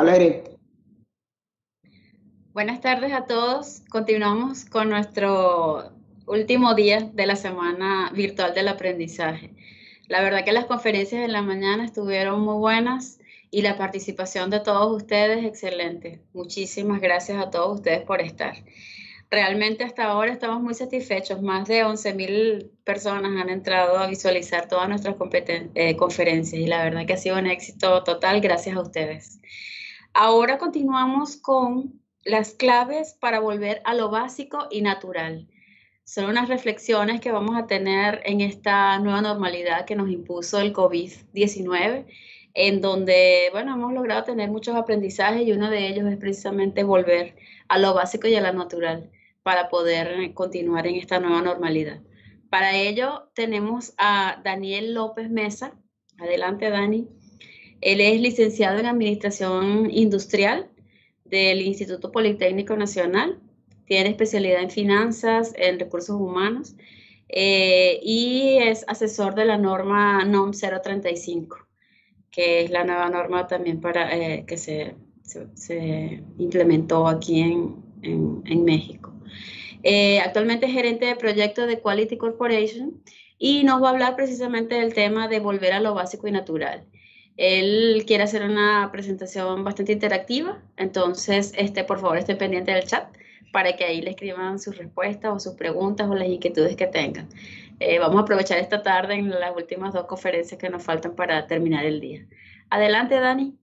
Al aire. Buenas tardes a todos. Continuamos con nuestro último día de la semana virtual del aprendizaje. La verdad que las conferencias de la mañana estuvieron muy buenas y la participación de todos ustedes excelente. Muchísimas gracias a todos ustedes por estar. Realmente hasta ahora estamos muy satisfechos. Más de 11.000 personas han entrado a visualizar todas nuestras conferencias y la verdad que ha sido un éxito total gracias a ustedes. Ahora continuamos con las claves para volver a lo básico y natural. Son unas reflexiones que vamos a tener en esta nueva normalidad que nos impuso el COVID-19, en donde, bueno, hemos logrado tener muchos aprendizajes y uno de ellos es precisamente volver a lo básico y a lo natural para poder continuar en esta nueva normalidad. Para ello tenemos a Daniel López Mesa. Adelante, Dani. Él es licenciado en Administración Industrial del Instituto Politécnico Nacional, tiene especialidad en finanzas, en recursos humanos y es asesor de la norma NOM 035, que es la nueva norma también para que se implementó aquí en México. Actualmente es gerente de proyectos de Quality Corporation y nos va a hablar precisamente del tema de volver a lo básico y natural. Él quiere hacer una presentación bastante interactiva, entonces por favor estén pendientes del chat para que ahí le escriban sus respuestas o sus preguntas o las inquietudes que tengan. Vamos a aprovechar esta tarde en las últimas 2 conferencias que nos faltan para terminar el día. Adelante, Dani.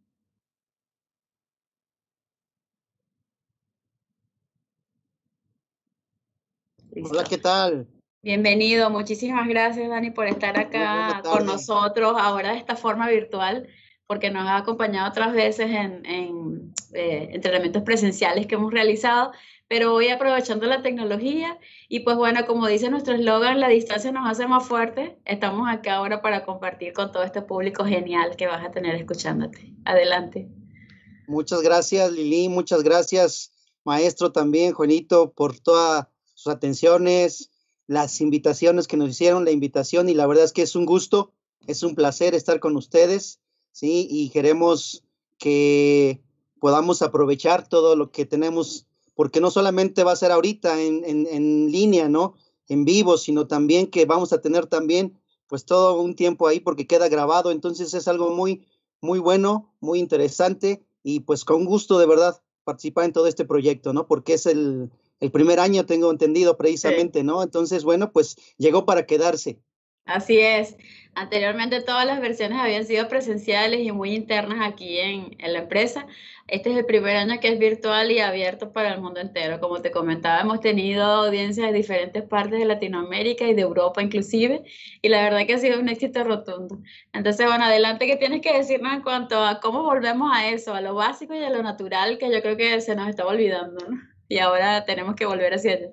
Listo. Hola, ¿qué tal? Bienvenido, muchísimas gracias, Dani, por estar acá con nosotros ahora de esta forma virtual, porque nos ha acompañado otras veces en entrenamientos presenciales que hemos realizado, pero hoy aprovechando la tecnología y pues bueno, como dice nuestro eslogan, la distancia nos hace más fuertes, estamos acá ahora para compartir con todo este público genial que vas a tener escuchándote. Adelante. Muchas gracias, Lili, muchas gracias, maestro, también, Juanito, por todas sus atenciones, las invitaciones que nos hicieron, la invitación, y la verdad es que es un gusto, es un placer estar con ustedes, ¿sí? Y queremos que podamos aprovechar todo lo que tenemos, porque no solamente va a ser ahorita en línea, ¿no? En vivo, sino también que vamos a tener también, pues todo un tiempo ahí porque queda grabado, entonces es algo muy, muy bueno, muy interesante, y pues con gusto de verdad participar en todo este proyecto, ¿no? Porque es el primer año, tengo entendido precisamente, sí. ¿No? Entonces, bueno, pues llegó para quedarse. Así es. Anteriormente todas las versiones habían sido presenciales y muy internas aquí en la empresa. Este es el primer año que es virtual y abierto para el mundo entero. Como te comentaba, hemos tenido audiencias de diferentes partes de Latinoamérica y de Europa inclusive, y la verdad que ha sido un éxito rotundo. Entonces, bueno, adelante, ¿qué tienes que decirnos en cuanto a cómo volvemos a eso, a lo básico y a lo natural, que yo creo que se nos estaba olvidando, ¿no? Y ahora tenemos que volver hacia allá.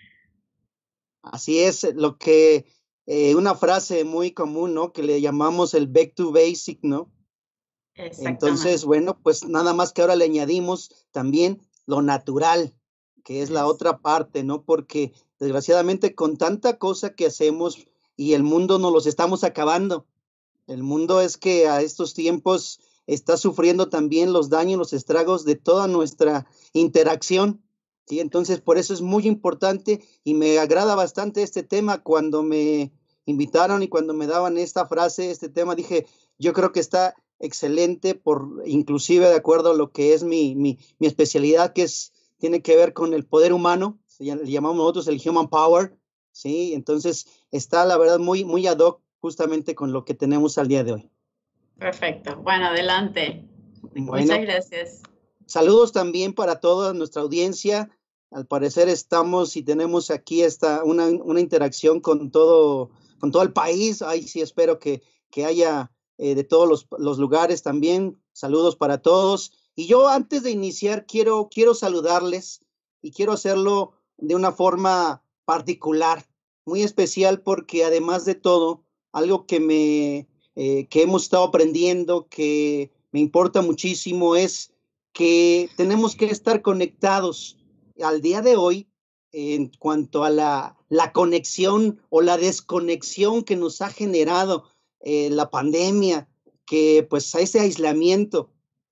Así es, lo que una frase muy común, ¿no? Que le llamamos el back to basic, ¿no? Entonces, bueno, pues nada más que ahora le añadimos también lo natural, que es la otra parte, ¿no? Porque desgraciadamente con tanta cosa que hacemos y el mundo nos los estamos acabando. El mundo es que a estos tiempos está sufriendo también los daños, los estragos de toda nuestra interacción, ¿sí? Entonces, por eso es muy importante y me agrada bastante este tema. Cuando me invitaron y cuando me daban esta frase, este tema, dije, yo creo que está excelente, inclusive de acuerdo a lo que es mi especialidad, que tiene que ver con el poder humano, le llamamos nosotros el human power, ¿sí? Entonces, está la verdad muy, muy ad hoc justamente con lo que tenemos al día de hoy. Perfecto. Bueno, adelante. Bueno, muchas gracias. Saludos también para toda nuestra audiencia. Al parecer estamos y tenemos aquí una interacción con todo el país. Ay, sí, espero que haya de todos los lugares también. Saludos para todos. Y yo antes de iniciar quiero saludarles y quiero hacerlo de una forma particular, muy especial, porque además de todo, algo que hemos estado aprendiendo, que me importa muchísimo, es que tenemos que estar conectados al día de hoy en cuanto a la conexión o la desconexión que nos ha generado la pandemia, que pues a ese aislamiento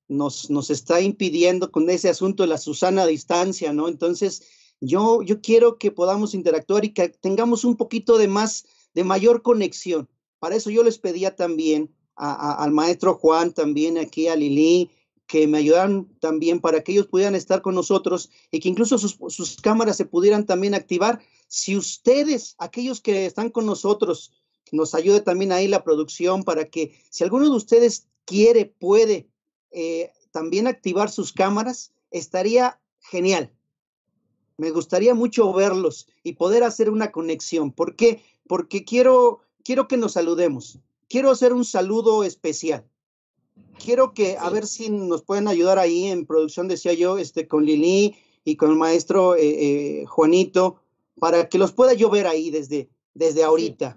nos está impidiendo con ese asunto de la Susana a distancia, ¿no? Entonces, yo quiero que podamos interactuar y que tengamos un poquito de mayor conexión. Para eso yo les pedía también al maestro Juan, también aquí a Lili, que me ayudaran también para que ellos pudieran estar con nosotros y que incluso sus cámaras se pudieran también activar. Si ustedes, aquellos que están con nosotros, nos ayude también ahí la producción para que si alguno de ustedes puede también activar sus cámaras, estaría genial. Me gustaría mucho verlos y poder hacer una conexión. ¿Por qué? Porque quiero que nos saludemos. Quiero hacer un saludo especial. Quiero que, a ver si nos pueden ayudar ahí en producción, decía yo, con Lili y con el maestro Juanito, para que los pueda yo ver ahí desde ahorita. Sí.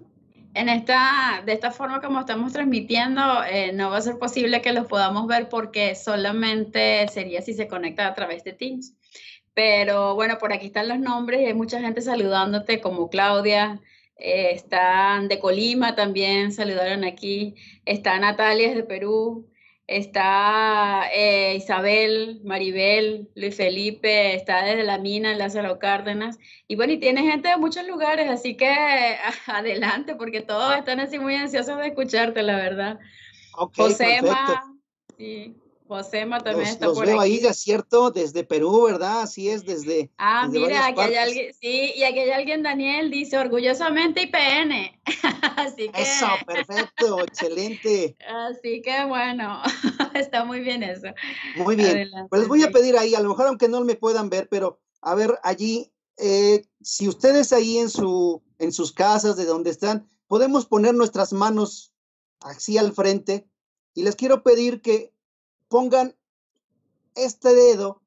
De esta forma como estamos transmitiendo, no va a ser posible que los podamos ver porque solamente sería si se conecta a través de Teams. Pero bueno, por aquí están los nombres y hay mucha gente saludándote, como Claudia, están de Colima también, saludaron aquí, está Natalia de Perú, está Isabel, Maribel, Luis Felipe, está desde La Mina, Lázaro Cárdenas, y bueno, y tiene gente de muchos lugares, así que adelante, porque todos están así muy ansiosos de escucharte, la verdad. Ok, Josema, perfecto. sí. Josema también está por los veo aquí. ahí, ya es cierto, desde Perú, ¿verdad? Así es, desde Mira, aquí hay partes. alguien, sí, y aquí hay alguien, Daniel, dice orgullosamente IPN. Así que. Eso, perfecto, excelente. Así que bueno, está muy bien eso. Muy bien. Adelante, Pues les voy a sí. pedir ahí, a lo mejor aunque no me puedan ver, pero a ver allí, si ustedes ahí en sus casas, de donde están, podemos poner nuestras manos así al frente y les quiero pedir que pongan este dedo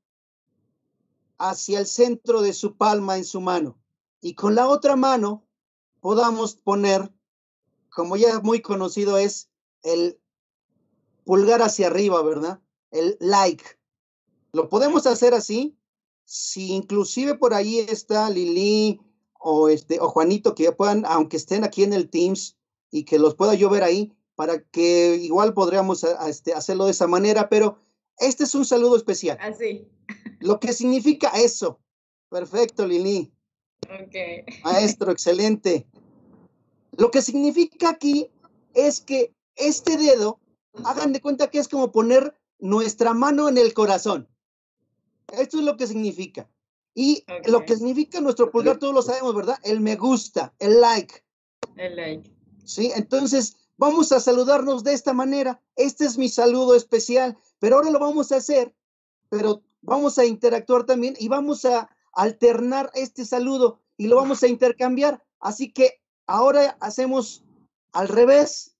hacia el centro de su palma en su mano y con la otra mano podamos poner, como ya muy conocido es, el pulgar hacia arriba, ¿verdad? El like. Lo podemos hacer así. Si inclusive por ahí está Lili o Juanito, que ya puedan, aunque estén aquí en el Teams y que los pueda yo ver ahí, para que igual podríamos hacerlo de esa manera, pero este es un saludo especial. Así. Lo que significa eso. Perfecto, Lili. Ok. Maestro, excelente. Lo que significa aquí es que este dedo, hagan de cuenta que es como poner nuestra mano en el corazón. Esto es lo que significa. Y lo que significa nuestro pulgar, todos lo sabemos, ¿verdad? El me gusta, el like. El like. Sí, entonces vamos a saludarnos de esta manera. Este es mi saludo especial, pero ahora lo vamos a hacer, pero vamos a interactuar también y vamos a alternar este saludo y lo vamos a intercambiar. Así que ahora hacemos al revés.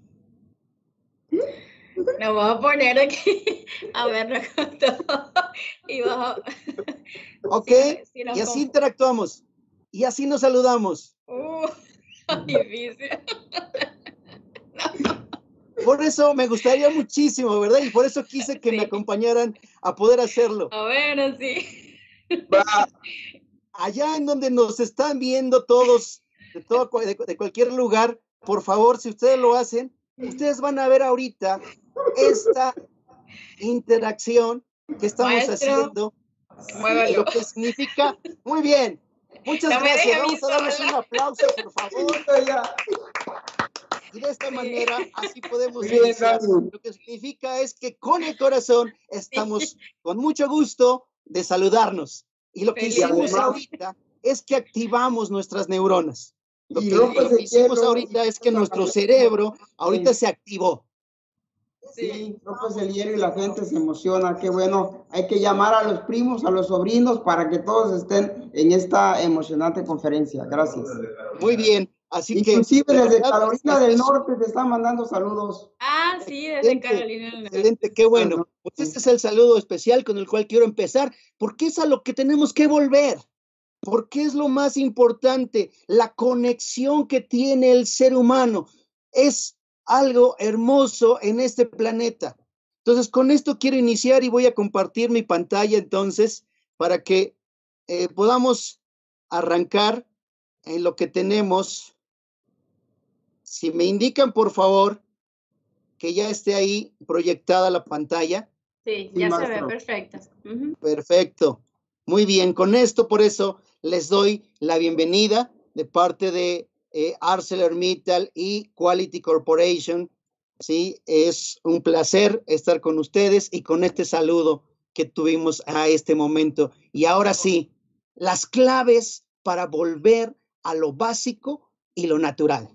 Lo voy a poner aquí a verlo con todo. Y bajo. Ok, y así interactuamos. Y así nos saludamos. Difícil. Por eso me gustaría muchísimo, ¿verdad? Y por eso quise que me acompañaran a poder hacerlo. A ver, sí. Allá en donde nos están viendo todos, de cualquier lugar, por favor, si ustedes lo hacen, ustedes van a ver ahorita esta interacción que estamos haciendo. Muévalo. Lo que significa, muy bien, muchas gracias. Vamos a darles un aplauso, por favor. Y de esta manera, así podemos iniciar. Lo que significa es que con el corazón estamos con mucho gusto de saludarnos. Y lo que hicimos ahorita es que activamos nuestras neuronas. Lo que hicimos ahorita es que nuestro cerebro ahorita se activó. Sí, rompes el hielo y la gente se emociona. Qué bueno. Hay que llamar a los primos, a los sobrinos, para que todos estén en esta emocionante conferencia. Gracias. Muy bien. Así inclusive que, desde Carolina del Norte te están mandando saludos. Sí, desde Carolina del Norte. Excelente, qué bueno. Pues este es el saludo especial con el cual quiero empezar, porque es a lo que tenemos que volver. Porque es lo más importante, la conexión que tiene el ser humano. Es algo hermoso en este planeta. Entonces, con esto quiero iniciar y voy a compartir mi pantalla entonces para que podamos arrancar en lo que tenemos. Si me indican, por favor, que ya esté ahí proyectada la pantalla. Sí, Sí, ya se ve maestro. perfecto. Perfecto. Muy bien, con esto, por eso les doy la bienvenida de parte de ArcelorMittal y Quality Corporation. Sí, es un placer estar con ustedes y con este saludo que tuvimos a este momento. Y ahora sí, las claves para volver a lo básico y lo natural.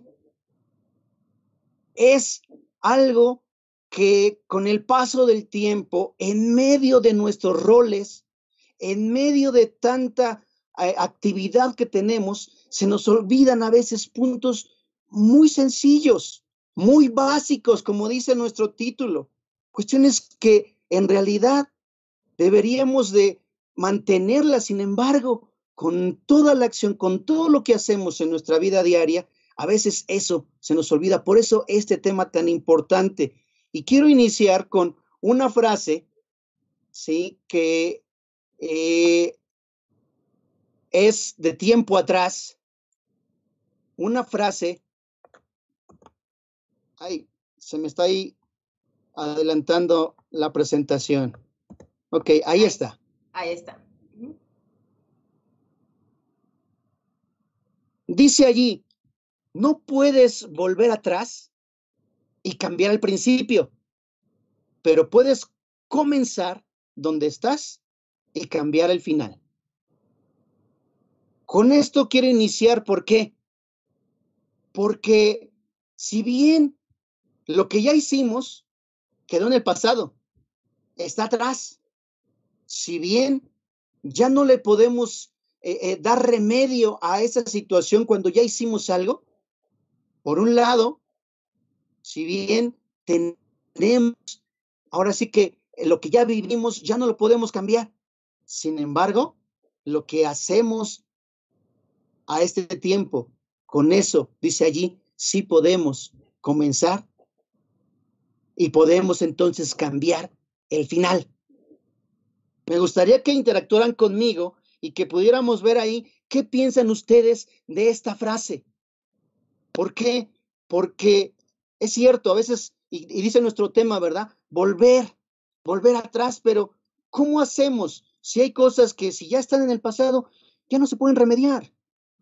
Es algo que con el paso del tiempo, en medio de nuestros roles, en medio de tanta actividad que tenemos, se nos olvidan a veces puntos muy sencillos, muy básicos, como dice nuestro título. Cuestiones que en realidad deberíamos de mantenerlas, sin embargo, con toda la acción, con todo lo que hacemos en nuestra vida diaria, a veces eso se nos olvida. Por eso este tema tan importante. Y quiero iniciar con una frase, ¿sí? Que es de tiempo atrás, una frase, ay, se me está ahí adelantando la presentación. Ok, ahí está. Ahí está. Dice allí, no puedes volver atrás y cambiar el principio, pero puedes comenzar donde estás y cambiar el final. Con esto quiero iniciar, ¿por qué? Porque si bien lo que ya hicimos quedó en el pasado, está atrás, si bien ya no le podemos dar remedio a esa situación cuando ya hicimos algo, por un lado, si bien tenemos, ahora sí que lo que ya vivimos ya no lo podemos cambiar. Sin embargo, lo que hacemos a este tiempo, con eso, dice allí, sí podemos comenzar y podemos entonces cambiar el final. Me gustaría que interactuaran conmigo y que pudiéramos ver ahí qué piensan ustedes de esta frase. ¿Por qué? Porque es cierto, a veces, y dice nuestro tema, ¿verdad? Volver atrás, pero ¿cómo hacemos si hay cosas que si ya están en el pasado, ya no se pueden remediar?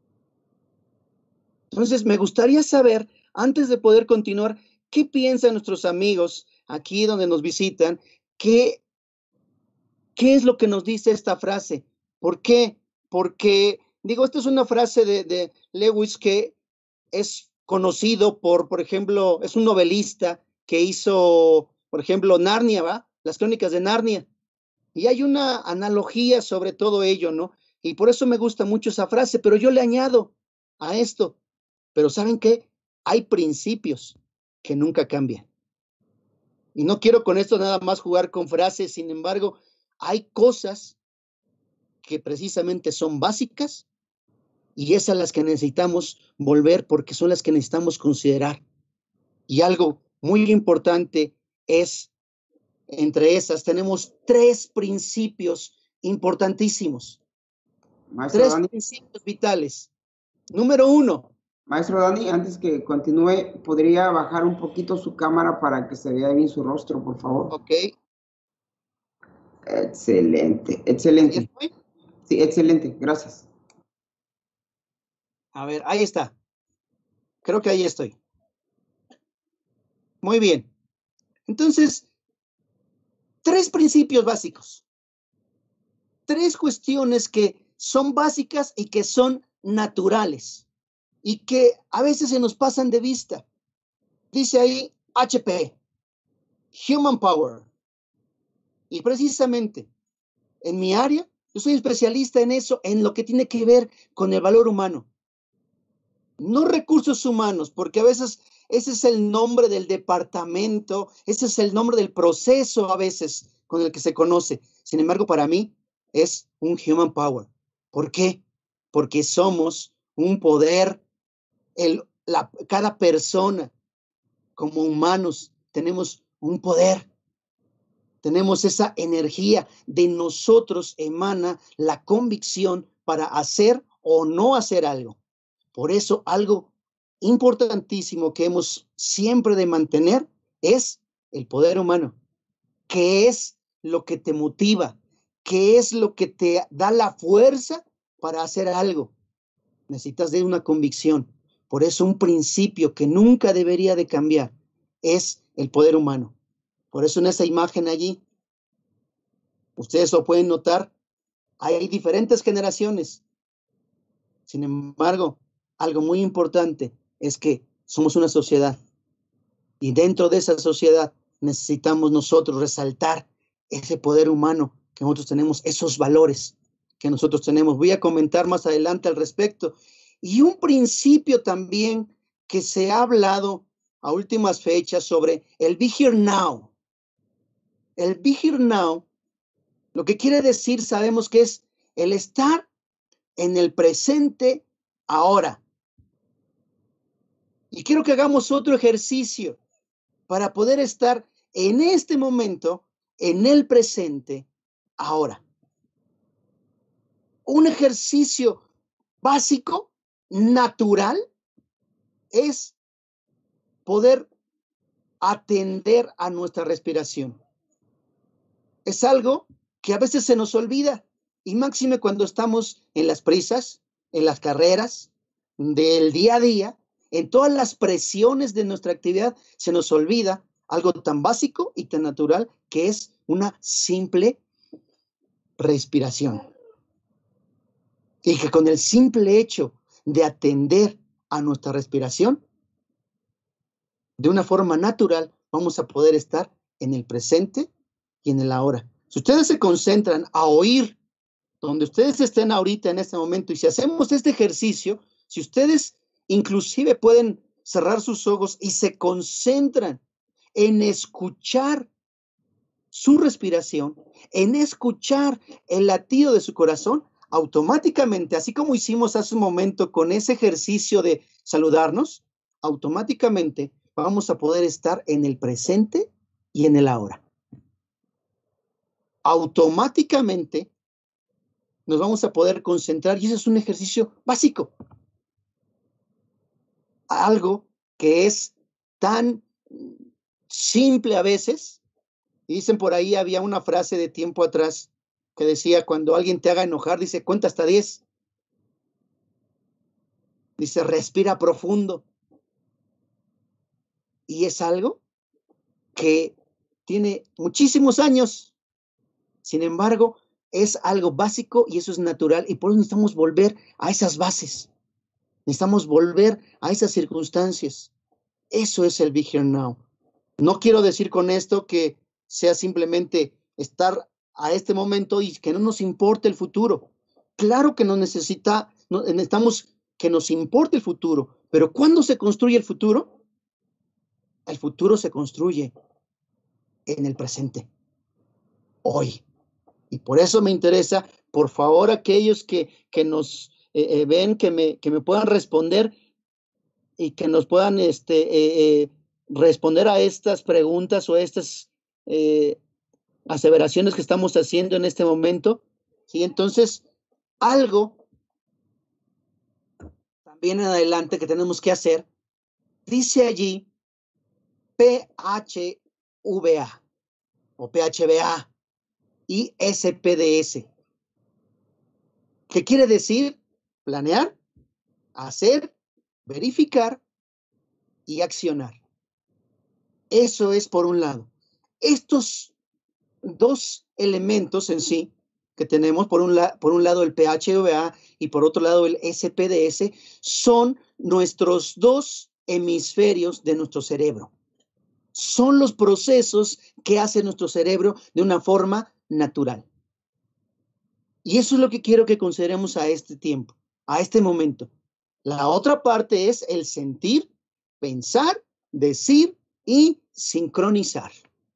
Entonces, me gustaría saber, antes de poder continuar, qué piensan nuestros amigos aquí donde nos visitan, qué es lo que nos dice esta frase. ¿Por qué? Porque, digo, esta es una frase de Lewis que es conocido por ejemplo, es un novelista que hizo, por ejemplo, Narnia, ¿va? Las crónicas de Narnia. Y hay una analogía sobre todo ello, ¿no? Y por eso me gusta mucho esa frase, pero yo le añado a esto. Pero ¿saben qué? Hay principios que nunca cambian. Y no quiero con esto nada más jugar con frases, sin embargo, hay cosas que precisamente son básicas y esas las que necesitamos volver porque son las que necesitamos considerar. Y algo muy importante es, entre esas, tenemos 3 principios importantísimos. Maestro 3 Dani. principios vitales. Número 1. Maestro Dani, antes que continúe, ¿podría bajar un poquito su cámara para que se vea bien su rostro, por favor? Ok. Excelente, excelente. ¿Ahí estoy? Sí, excelente, gracias. A ver, ahí está. Creo que ahí estoy. Muy bien. Entonces, 3 principios básicos. 3 cuestiones que son básicas y que son naturales y que a veces se nos pasan de vista. Dice ahí HP, Human Power. Y precisamente en mi área, yo soy especialista en eso, en lo que tiene que ver con el valor humano. No recursos humanos, porque a veces ese es el nombre del departamento, ese es el nombre del proceso a veces con el que se conoce. Sin embargo, para mí es un human power. ¿Por qué? Porque somos un poder, cada persona como humanos tenemos un poder, tenemos esa energía, de nosotros emana la convicción para hacer o no hacer algo. Por eso algo importantísimo que hemos siempre de mantener es el poder humano, que es lo que te motiva? ¿Qué es lo que te da la fuerza para hacer algo? Necesitas de una convicción. Por eso un principio que nunca debería de cambiar es el poder humano. Por eso en esa imagen allí, ustedes lo pueden notar, hay diferentes generaciones. Sin embargo, algo muy importante es que somos una sociedad. Y dentro de esa sociedad necesitamos nosotros resaltar ese poder humano que nosotros tenemos, esos valores que nosotros tenemos. Voy a comentar más adelante al respecto. Y un principio también que se ha hablado a últimas fechas sobre el Be Here Now. El Be Here Now, lo que quiere decir, sabemos que es el estar en el presente ahora. Y quiero que hagamos otro ejercicio para poder estar en este momento, en el presente, ahora. Un ejercicio básico, natural, es poder atender a nuestra respiración. Es algo que a veces se nos olvida, y máxime cuando estamos en las prisas, en las carreras del día a día, en todas las presiones de nuestra actividad, se nos olvida algo tan básico y tan natural que es una simple respiración. Y que con el simple hecho de atender a nuestra respiración, de una forma natural, vamos a poder estar en el presente y en el ahora. Si ustedes se concentran a oír donde ustedes estén ahorita en este momento, y si hacemos este ejercicio, si ustedes inclusive pueden cerrar sus ojos y se concentran en escuchar su respiración, en escuchar el latido de su corazón, automáticamente, así como hicimos hace un momento con ese ejercicio de saludarnos, automáticamente vamos a poder estar en el presente y en el ahora. Automáticamente nos vamos a poder concentrar, y ese es un ejercicio básico. Algo que es tan simple a veces. Y dicen por ahí, había una frase de tiempo atrás que decía, cuando alguien te haga enojar, dice, cuenta hasta 10. Dice, respira profundo. Y es algo que tiene muchísimos años. Sin embargo, es algo básico y eso es natural. Y por eso necesitamos volver a esas bases. Necesitamos volver a esas circunstancias. Eso es el Be Here Now. No quiero decir con esto que sea simplemente estar a este momento y que no nos importe el futuro. Claro que necesitamos que nos importe el futuro, pero ¿cuándo se construye el futuro? El futuro se construye en el presente, hoy. Y por eso me interesa, por favor, aquellos que nos ven, que me puedan responder y que nos puedan responder a estas preguntas o estas aseveraciones que estamos haciendo en este momento. ¿Sí? Entonces, algo también en adelante que tenemos que hacer, dice allí PHVA o PHVA y SPDS. ¿Qué quiere decir? Planear, hacer, verificar y accionar. Eso es por un lado. Estos dos elementos en sí que tenemos, por un lado el PHVA y por otro lado el SPDS, son nuestros dos hemisferios de nuestro cerebro. Son los procesos que hace nuestro cerebro de una forma natural. Y eso es lo que quiero que consideremos a este tiempo, a este momento. La otra parte es el sentir, pensar, decir y sincronizar.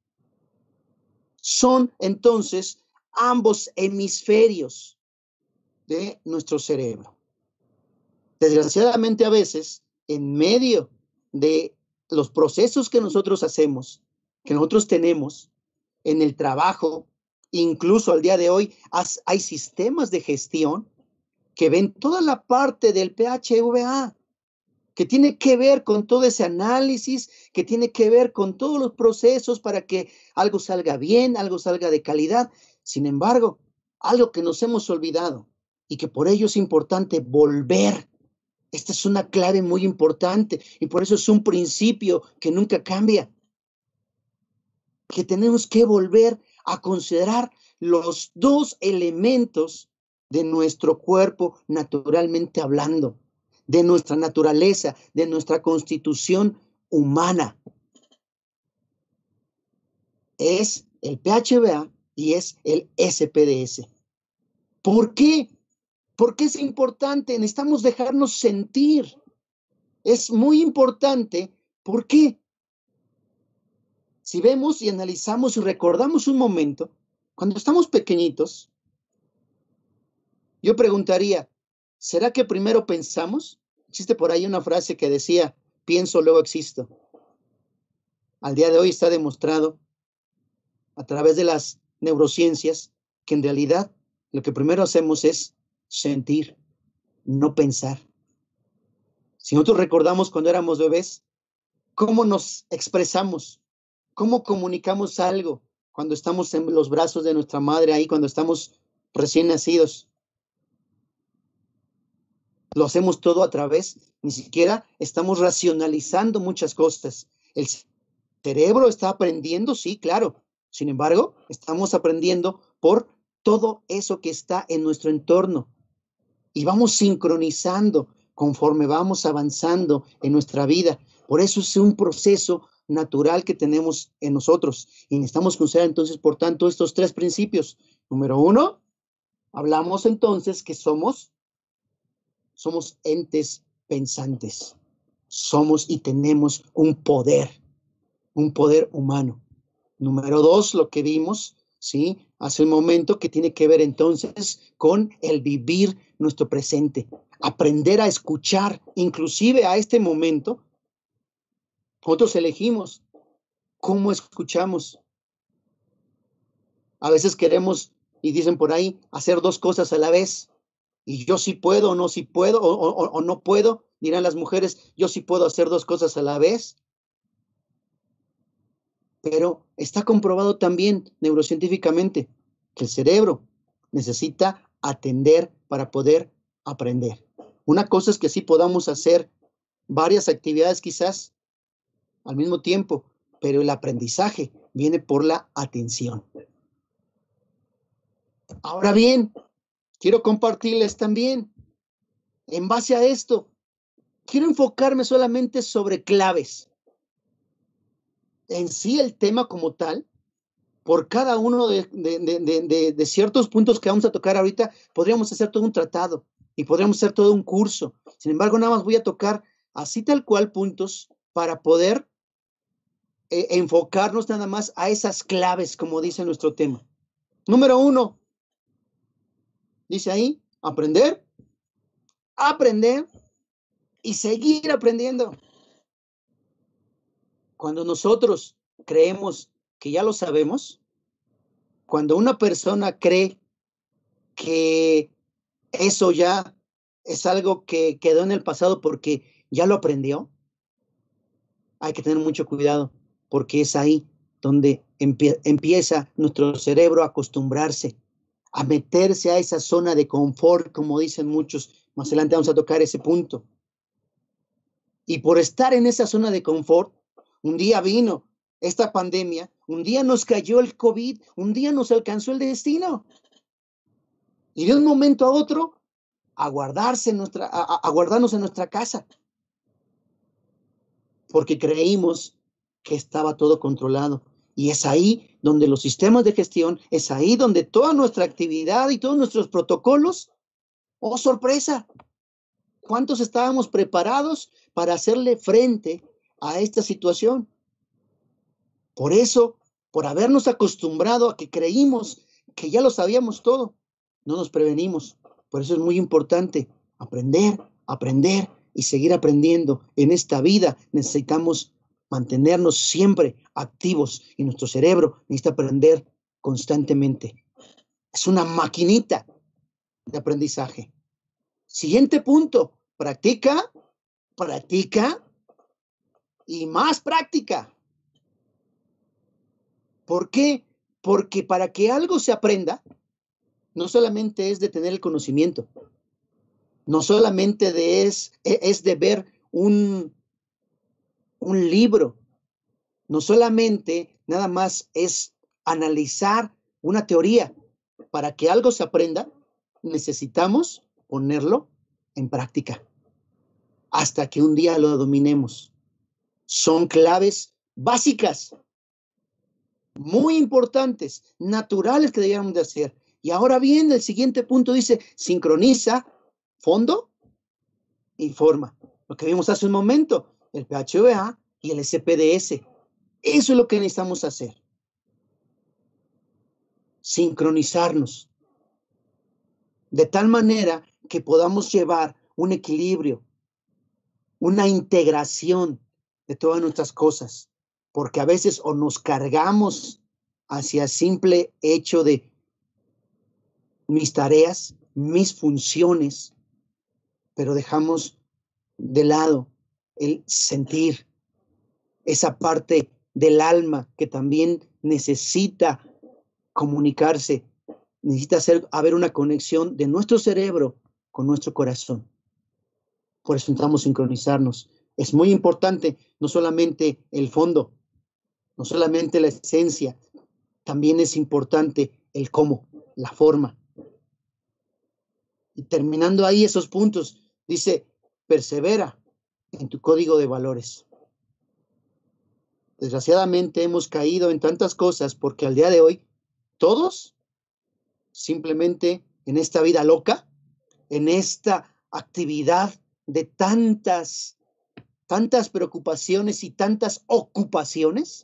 Son entonces ambos hemisferios de nuestro cerebro. Desgraciadamente a veces, en medio de los procesos que nosotros hacemos, que nosotros tenemos en el trabajo, incluso al día de hoy, hay sistemas de gestión que ven toda la parte del PHVA. que tiene que ver con todo ese análisis, que tiene que ver con todos los procesos para que algo salga bien, algo salga de calidad. Sin embargo, algo que nos hemos olvidado y que por ello es importante volver. Esta es una clave muy importante y por eso es un principio que nunca cambia. Que tenemos que volver a considerar los dos elementos de nuestro cuerpo naturalmente hablando, de nuestra naturaleza, de nuestra constitución humana. Es el PHBA y es el SPDS. ¿Por qué? Porque es importante, necesitamos dejarnos sentir. Es muy importante. ¿Por qué? Si vemos y analizamos y recordamos un momento, cuando estamos pequeñitos, yo preguntaría, ¿será que primero pensamos? Existe por ahí una frase que decía, pienso, luego existo. Al día de hoy está demostrado a través de las neurociencias que en realidad lo que primero hacemos es sentir, no pensar. Si nosotros recordamos cuando éramos bebés, ¿cómo nos expresamos? ¿Cómo comunicamos algo cuando estamos en los brazos de nuestra madre ahí, cuando estamos recién nacidos? Lo hacemos todo a través, ni siquiera estamos racionalizando muchas cosas. El cerebro está aprendiendo, sí, claro. Sin embargo, estamos aprendiendo por todo eso que está en nuestro entorno. Y vamos sincronizando conforme vamos avanzando en nuestra vida. Por eso es un proceso natural que tenemos en nosotros. Y necesitamos considerar entonces, por tanto, estos tres principios. Número uno, hablamos entonces que somos entes pensantes. Somos y tenemos un poder humano. Número dos, lo que vimos, ¿sí? Hace un momento, que tiene que ver entonces con el vivir nuestro presente. Aprender a escuchar, inclusive a este momento. Nosotros elegimos cómo escuchamos. A veces queremos, y dicen por ahí, hacer dos cosas a la vez. Y yo sí puedo, o no sí puedo, o no puedo. Dirán las mujeres, yo sí puedo hacer dos cosas a la vez. Pero está comprobado también neurocientíficamente que el cerebro necesita atender para poder aprender. Una cosa es que sí podamos hacer varias actividades quizás al mismo tiempo, pero el aprendizaje viene por la atención. Ahora bien, quiero compartirles también, en base a esto, quiero enfocarme solamente sobre claves. En sí el tema como tal, por cada uno de ciertos puntos que vamos a tocar ahorita, podríamos hacer todo un tratado y podríamos hacer todo un curso. Sin embargo, nada más voy a tocar así tal cual puntos para poder enfocarnos nada más a esas claves, como dice nuestro tema. Número uno, dice ahí, aprender y seguir aprendiendo. Cuando nosotros creemos que ya lo sabemos, cuando una persona cree que eso ya es algo que quedó en el pasado porque ya lo aprendió, hay que tener mucho cuidado, porque es ahí donde empieza nuestro cerebro a acostumbrarse, a meterse a esa zona de confort, como dicen muchos. Más adelante vamos a tocar ese punto. Y por estar en esa zona de confort, un día vino esta pandemia, un día nos cayó el COVID, un día nos alcanzó el destino. Y de un momento a otro, a guardarnos en nuestra casa. Porque creímos que estaba todo controlado. Y es ahí donde los sistemas de gestión, es ahí donde toda nuestra actividad y todos nuestros protocolos, ¡oh, sorpresa! ¿Cuántos estábamos preparados para hacerle frente a esta situación? Por eso, por habernos acostumbrado a que creímos que ya lo sabíamos todo, no nos prevenimos. Por eso es muy importante aprender y seguir aprendiendo. En esta vida necesitamos mantenernos siempre activos y nuestro cerebro necesita aprender constantemente. Es una maquinita de aprendizaje. Siguiente punto, practica practica y más práctica. ¿Por qué? Porque para que algo se aprenda, no solamente es de tener el conocimiento, no solamente es de ver un libro, no solamente nada más es analizar una teoría. Para que algo se aprenda, necesitamos ponerlo en práctica hasta que un día lo dominemos. Son claves básicas, muy importantes, naturales que debíamos de hacer. Y ahora bien, el siguiente punto dice, sincroniza fondo y forma. Lo que vimos hace un momento, el PHVA y el SPDS. Eso es lo que necesitamos hacer. Sincronizarnos. De tal manera que podamos llevar un equilibrio, una integración de todas nuestras cosas. Porque a veces o nos cargamos hacia el simple hecho de mis tareas, mis funciones, pero dejamos de lado el sentir, esa parte del alma que también necesita comunicarse, necesita haber una conexión de nuestro cerebro con nuestro corazón. Por eso necesitamos sincronizarnos. Es muy importante no solamente el fondo, no solamente la esencia, también es importante el cómo, la forma. Y terminando ahí esos puntos, dice, persevera en tu código de valores. Desgraciadamente hemos caído en tantas cosas porque al día de hoy, todos, simplemente en esta vida loca, en esta actividad de tantas preocupaciones y tantas ocupaciones,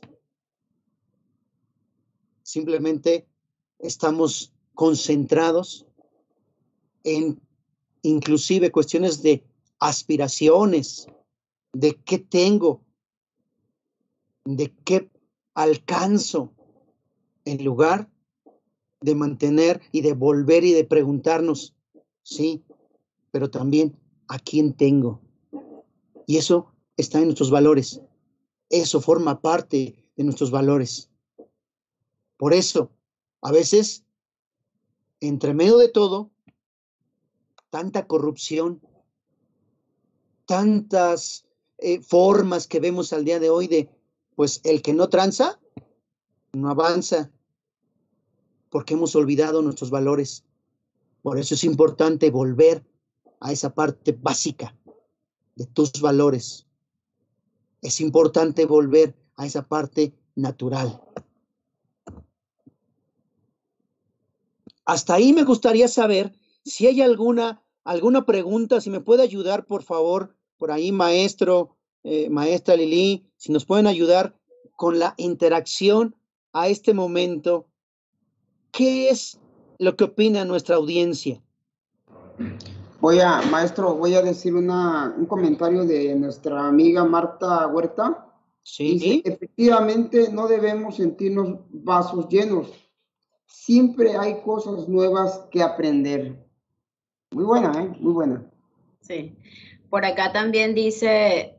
simplemente estamos concentrados en inclusive cuestiones de aspiraciones, de qué tengo, de qué alcanzo, en lugar de mantener y de volver y de preguntarnos, sí, pero también a quién tengo. Y eso está en nuestros valores. Eso forma parte de nuestros valores. Por eso, a veces, entre medio de todo, tanta corrupción, tantas formas que vemos al día de hoy de, pues, el que no tranza, no avanza, porque hemos olvidado nuestros valores. Por eso es importante volver a esa parte básica de tus valores. Es importante volver a esa parte natural. Hasta ahí me gustaría saber si hay alguna pregunta, si me puede ayudar, por favor, por ahí, maestro, maestra Lili, si nos pueden ayudar con la interacción a este momento. ¿Qué es lo que opina nuestra audiencia? Maestro, voy a decir un comentario de nuestra amiga Marta Huerta. Sí. Dice, efectivamente, no debemos sentirnos vasos llenos. Siempre hay cosas nuevas que aprender. Muy buena, ¿eh? Muy buena. Sí. Por acá también dice,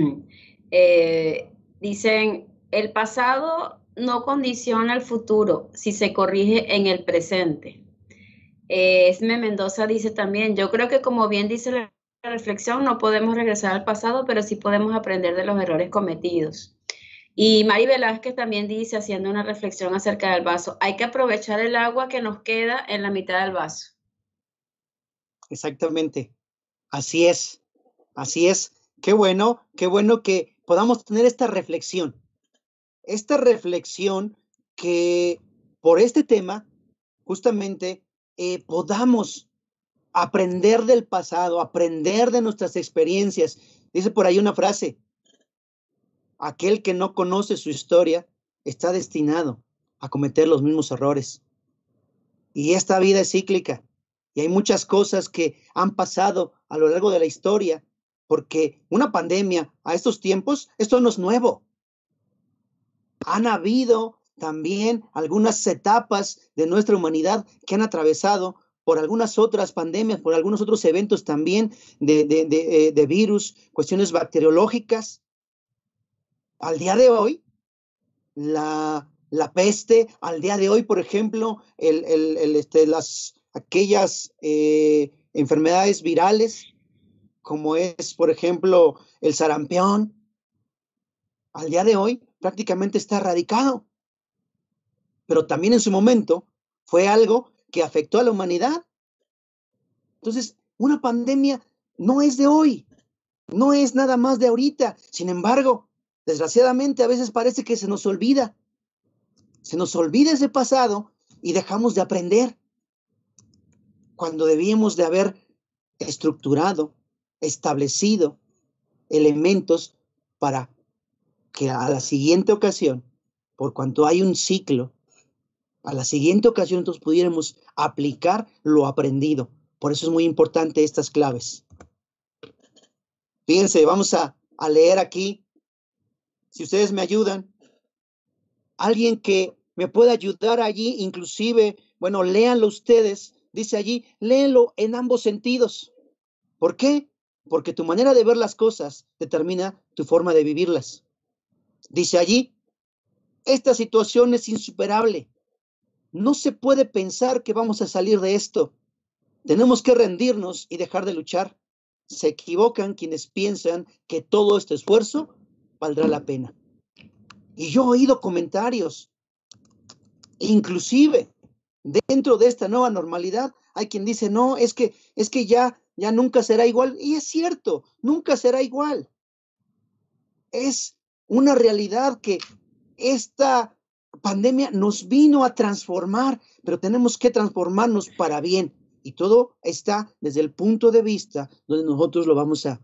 dicen, el pasado no condiciona el futuro si se corrige en el presente. Esme Mendoza dice también, yo creo que como bien dice la reflexión, no podemos regresar al pasado, pero sí podemos aprender de los errores cometidos. Y Mari Velázquez también dice, haciendo una reflexión acerca del vaso, hay que aprovechar el agua que nos queda en la mitad del vaso. Exactamente. Así es. Así es. Qué bueno que podamos tener esta reflexión que por este tema, justamente, podamos aprender del pasado, aprender de nuestras experiencias. Dice por ahí una frase, aquel que no conoce su historia está destinado a cometer los mismos errores. Y esta vida es cíclica y hay muchas cosas que han pasado a lo largo de la historia, porque una pandemia a estos tiempos, esto no es nuevo. Han habido también algunas etapas de nuestra humanidad que han atravesado por algunas otras pandemias, por algunos otros eventos también de virus, cuestiones bacteriológicas. Al día de hoy, la peste, al día de hoy, por ejemplo, aquellas enfermedades virales, como es, por ejemplo, el sarampión, al día de hoy prácticamente está erradicado. Pero también en su momento fue algo que afectó a la humanidad. Entonces, una pandemia no es de hoy, no es nada más de ahorita. Sin embargo, desgraciadamente a veces parece que se nos olvida ese pasado y dejamos de aprender cuando debíamos de haber estructurado, establecido elementos para que a la siguiente ocasión, por cuanto hay un ciclo, a la siguiente ocasión nosotros pudiéramos aplicar lo aprendido. Por eso es muy importante estas claves. Fíjense, vamos a leer aquí, si ustedes me ayudan, alguien que me pueda ayudar allí, inclusive, bueno, léanlo ustedes, dice allí, léenlo en ambos sentidos. ¿Por qué? Porque tu manera de ver las cosas determina tu forma de vivirlas. Dice allí, esta situación es insuperable. No se puede pensar que vamos a salir de esto. Tenemos que rendirnos y dejar de luchar. Se equivocan quienes piensan que todo este esfuerzo valdrá la pena. Y yo he oído comentarios, inclusive dentro de esta nueva normalidad, hay quien dice, no, es que ya nunca será igual. Y es cierto, nunca será igual. Es una realidad que esta pandemia nos vino a transformar, pero tenemos que transformarnos para bien. Y todo está desde el punto de vista donde nosotros lo vamos a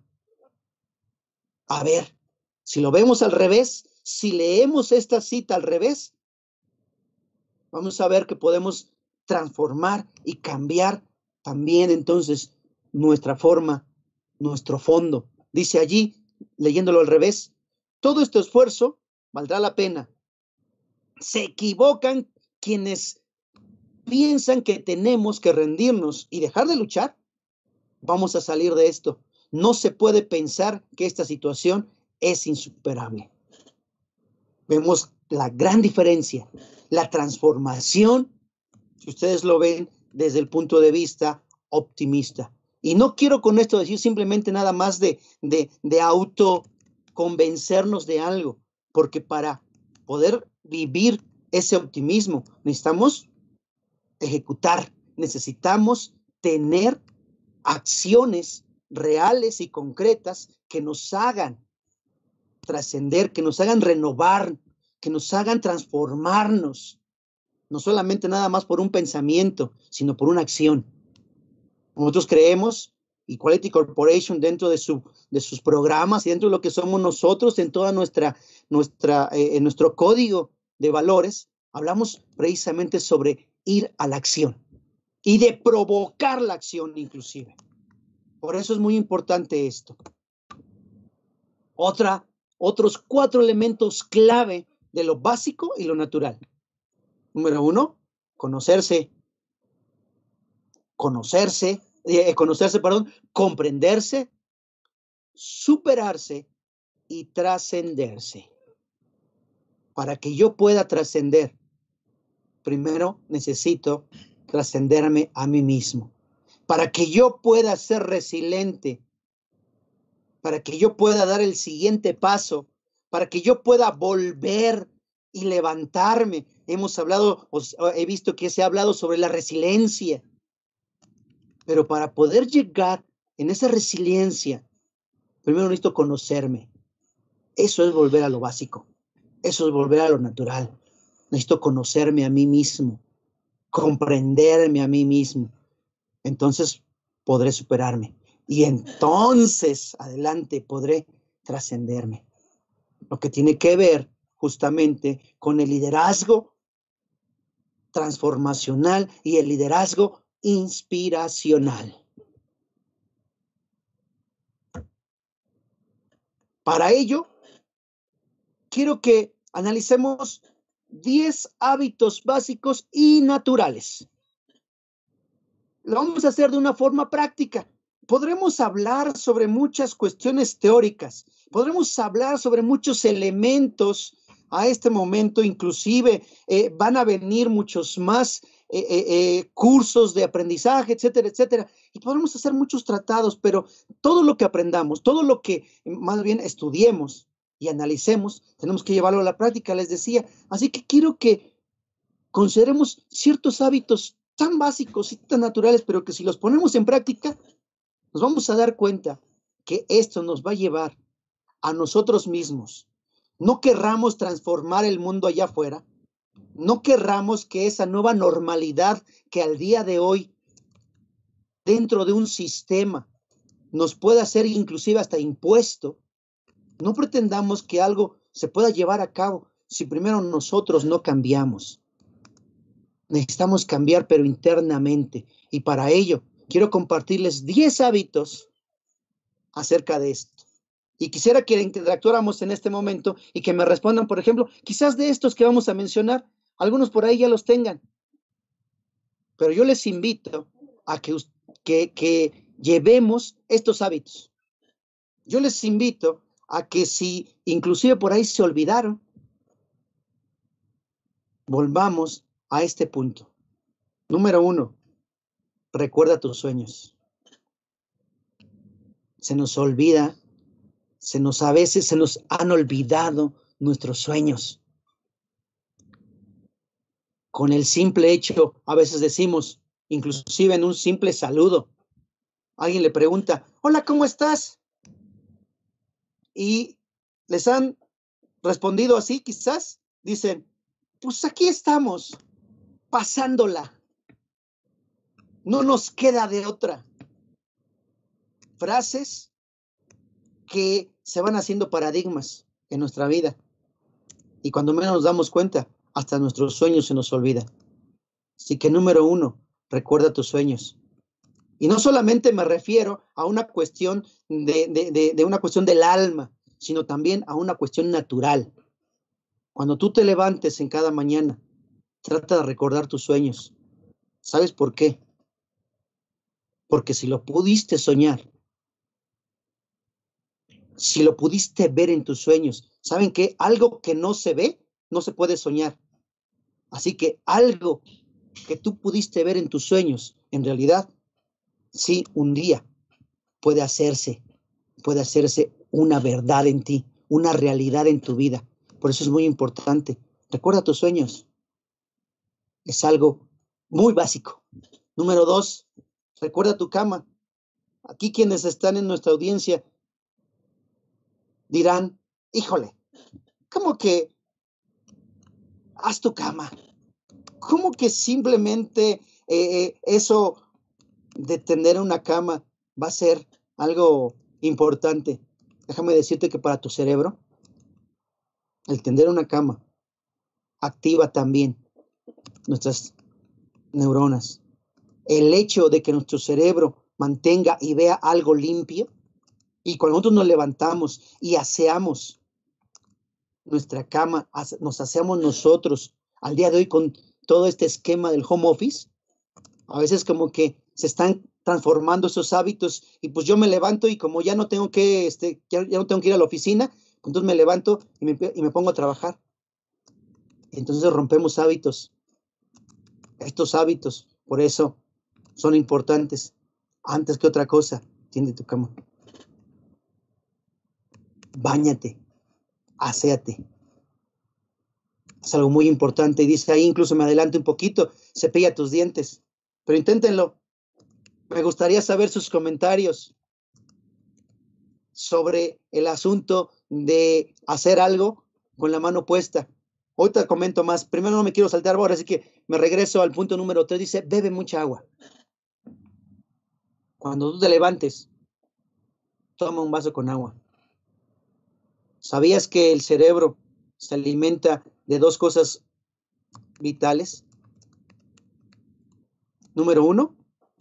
ver. Si lo vemos al revés, si leemos esta cita al revés, vamos a ver que podemos transformar y cambiar también entonces nuestra forma, nuestro fondo. Dice allí, leyéndolo al revés, todo este esfuerzo valdrá la pena. Se equivocan quienes piensan que tenemos que rendirnos y dejar de luchar. Vamos a salir de esto. No se puede pensar que esta situación es insuperable. Vemos la gran diferencia, la transformación, si ustedes lo ven desde el punto de vista optimista. Y no quiero con esto decir simplemente nada más de autoconvencernos de algo, porque para poder vivir ese optimismo necesitamos ejecutar, necesitamos tener acciones reales y concretas que nos hagan trascender, que nos hagan renovar, que nos hagan transformarnos, no solamente nada más por un pensamiento, sino por una acción. Nosotros creemos, Equality Corporation dentro de sus programas y dentro de lo que somos nosotros en toda nuestro código de valores, hablamos precisamente sobre ir a la acción y de provocar la acción inclusive. Por eso es muy importante esto. Otros 4 elementos clave de lo básico y lo natural. Número 1, comprenderse, superarse y trascenderse. Para que yo pueda trascender, primero necesito trascenderme a mí mismo. Para que yo pueda ser resiliente, para que yo pueda dar el siguiente paso, para que yo pueda volver y levantarme. He visto que se ha hablado sobre la resiliencia. Pero para poder llegar en esa resiliencia, primero necesito conocerme. Eso es volver a lo básico. Eso es volver a lo natural. Necesito conocerme a mí mismo, comprenderme a mí mismo. Entonces podré superarme. Y entonces, adelante, podré trascenderme. Lo que tiene que ver justamente con el liderazgo transformacional y el liderazgo inspiracional. Para ello, quiero que analicemos 10 hábitos básicos y naturales. lo vamos a hacer de una forma práctica. Podremos hablar sobre muchas cuestiones teóricas, podremos hablar sobre muchos elementos a este momento, inclusive van a venir muchos más cursos de aprendizaje, etcétera, etcétera, y podremos hacer muchos tratados, pero todo lo que aprendamos, todo lo que más bien estudiemos y analicemos, tenemos que llevarlo a la práctica, les decía. Así que quiero que consideremos ciertos hábitos tan básicos y tan naturales, pero que si los ponemos en práctica, nos vamos a dar cuenta que esto nos va a llevar a nosotros mismos. No querramos transformar el mundo allá afuera, no querramos que esa nueva normalidad que al día de hoy, dentro de un sistema, nos pueda ser inclusive hasta impuesto. No pretendamos que algo se pueda llevar a cabo si primero nosotros no cambiamos. Necesitamos cambiar, pero internamente. Y para ello, quiero compartirles 10 hábitos acerca de esto. Y quisiera que interactuáramos en este momento y que me respondan, por ejemplo, quizás de estos que vamos a mencionar, algunos por ahí ya los tengan. Pero yo les invito a que llevemos estos hábitos. Yo les invito a que si inclusive por ahí se olvidaron, volvamos a este punto. Número 1, recuerda tus sueños. Se nos olvida, a veces se nos han olvidado nuestros sueños. Con el simple hecho, a veces decimos, inclusive en un simple saludo, alguien le pregunta, hola, ¿cómo estás? Y les han respondido así, quizás, dicen, pues aquí estamos, pasándola. No nos queda de otra. Frases que se van haciendo paradigmas en nuestra vida. Y cuando menos nos damos cuenta, hasta nuestros sueños se nos olvidan. Así que número 1, recuerda tus sueños. Y no solamente me refiero a una cuestión de una cuestión del alma, sino también a una cuestión natural. Cuando tú te levantes en cada mañana, trata de recordar tus sueños. ¿Sabes por qué? Porque si lo pudiste soñar, si lo pudiste ver en tus sueños, ¿saben qué? Algo que no se ve, no se puede soñar. Así que algo que tú pudiste ver en tus sueños, en realidad, sí, un día puede hacerse una verdad en ti, una realidad en tu vida. Por eso es muy importante. Recuerda tus sueños. Es algo muy básico. Número 2, recuerda tu cama. Aquí quienes están en nuestra audiencia dirán, híjole, ¿cómo que haz tu cama? ¿Cómo que simplemente eso de tener una cama va a ser algo importante? Déjame decirte que para tu cerebro, el tener una cama activa también nuestras neuronas. El hecho de que nuestro cerebro mantenga y vea algo limpio, y cuando nosotros nos levantamos y aseamos nuestra cama, nos aseamos nosotros, al día de hoy con todo este esquema del home office, a veces como que se están transformando esos hábitos y pues yo me levanto y como ya no tengo que, ya no tengo que ir a la oficina, entonces me levanto y me pongo a trabajar. Entonces rompemos hábitos. Estos hábitos, por eso, son importantes. Antes que otra cosa, tiende tu cama. Báñate, aséate. Es algo muy importante. Y dice ahí, incluso me adelanto un poquito, cepilla tus dientes. Pero inténtenlo. Me gustaría saber sus comentarios sobre el asunto de hacer algo con la mano puesta. Ahorita comento más. Primero no me quiero saltar ahora, así que me regreso al punto número 3. Dice, bebe mucha agua. Cuando tú te levantes, toma un vaso con agua. ¿Sabías que el cerebro se alimenta de 2 cosas vitales? Número 1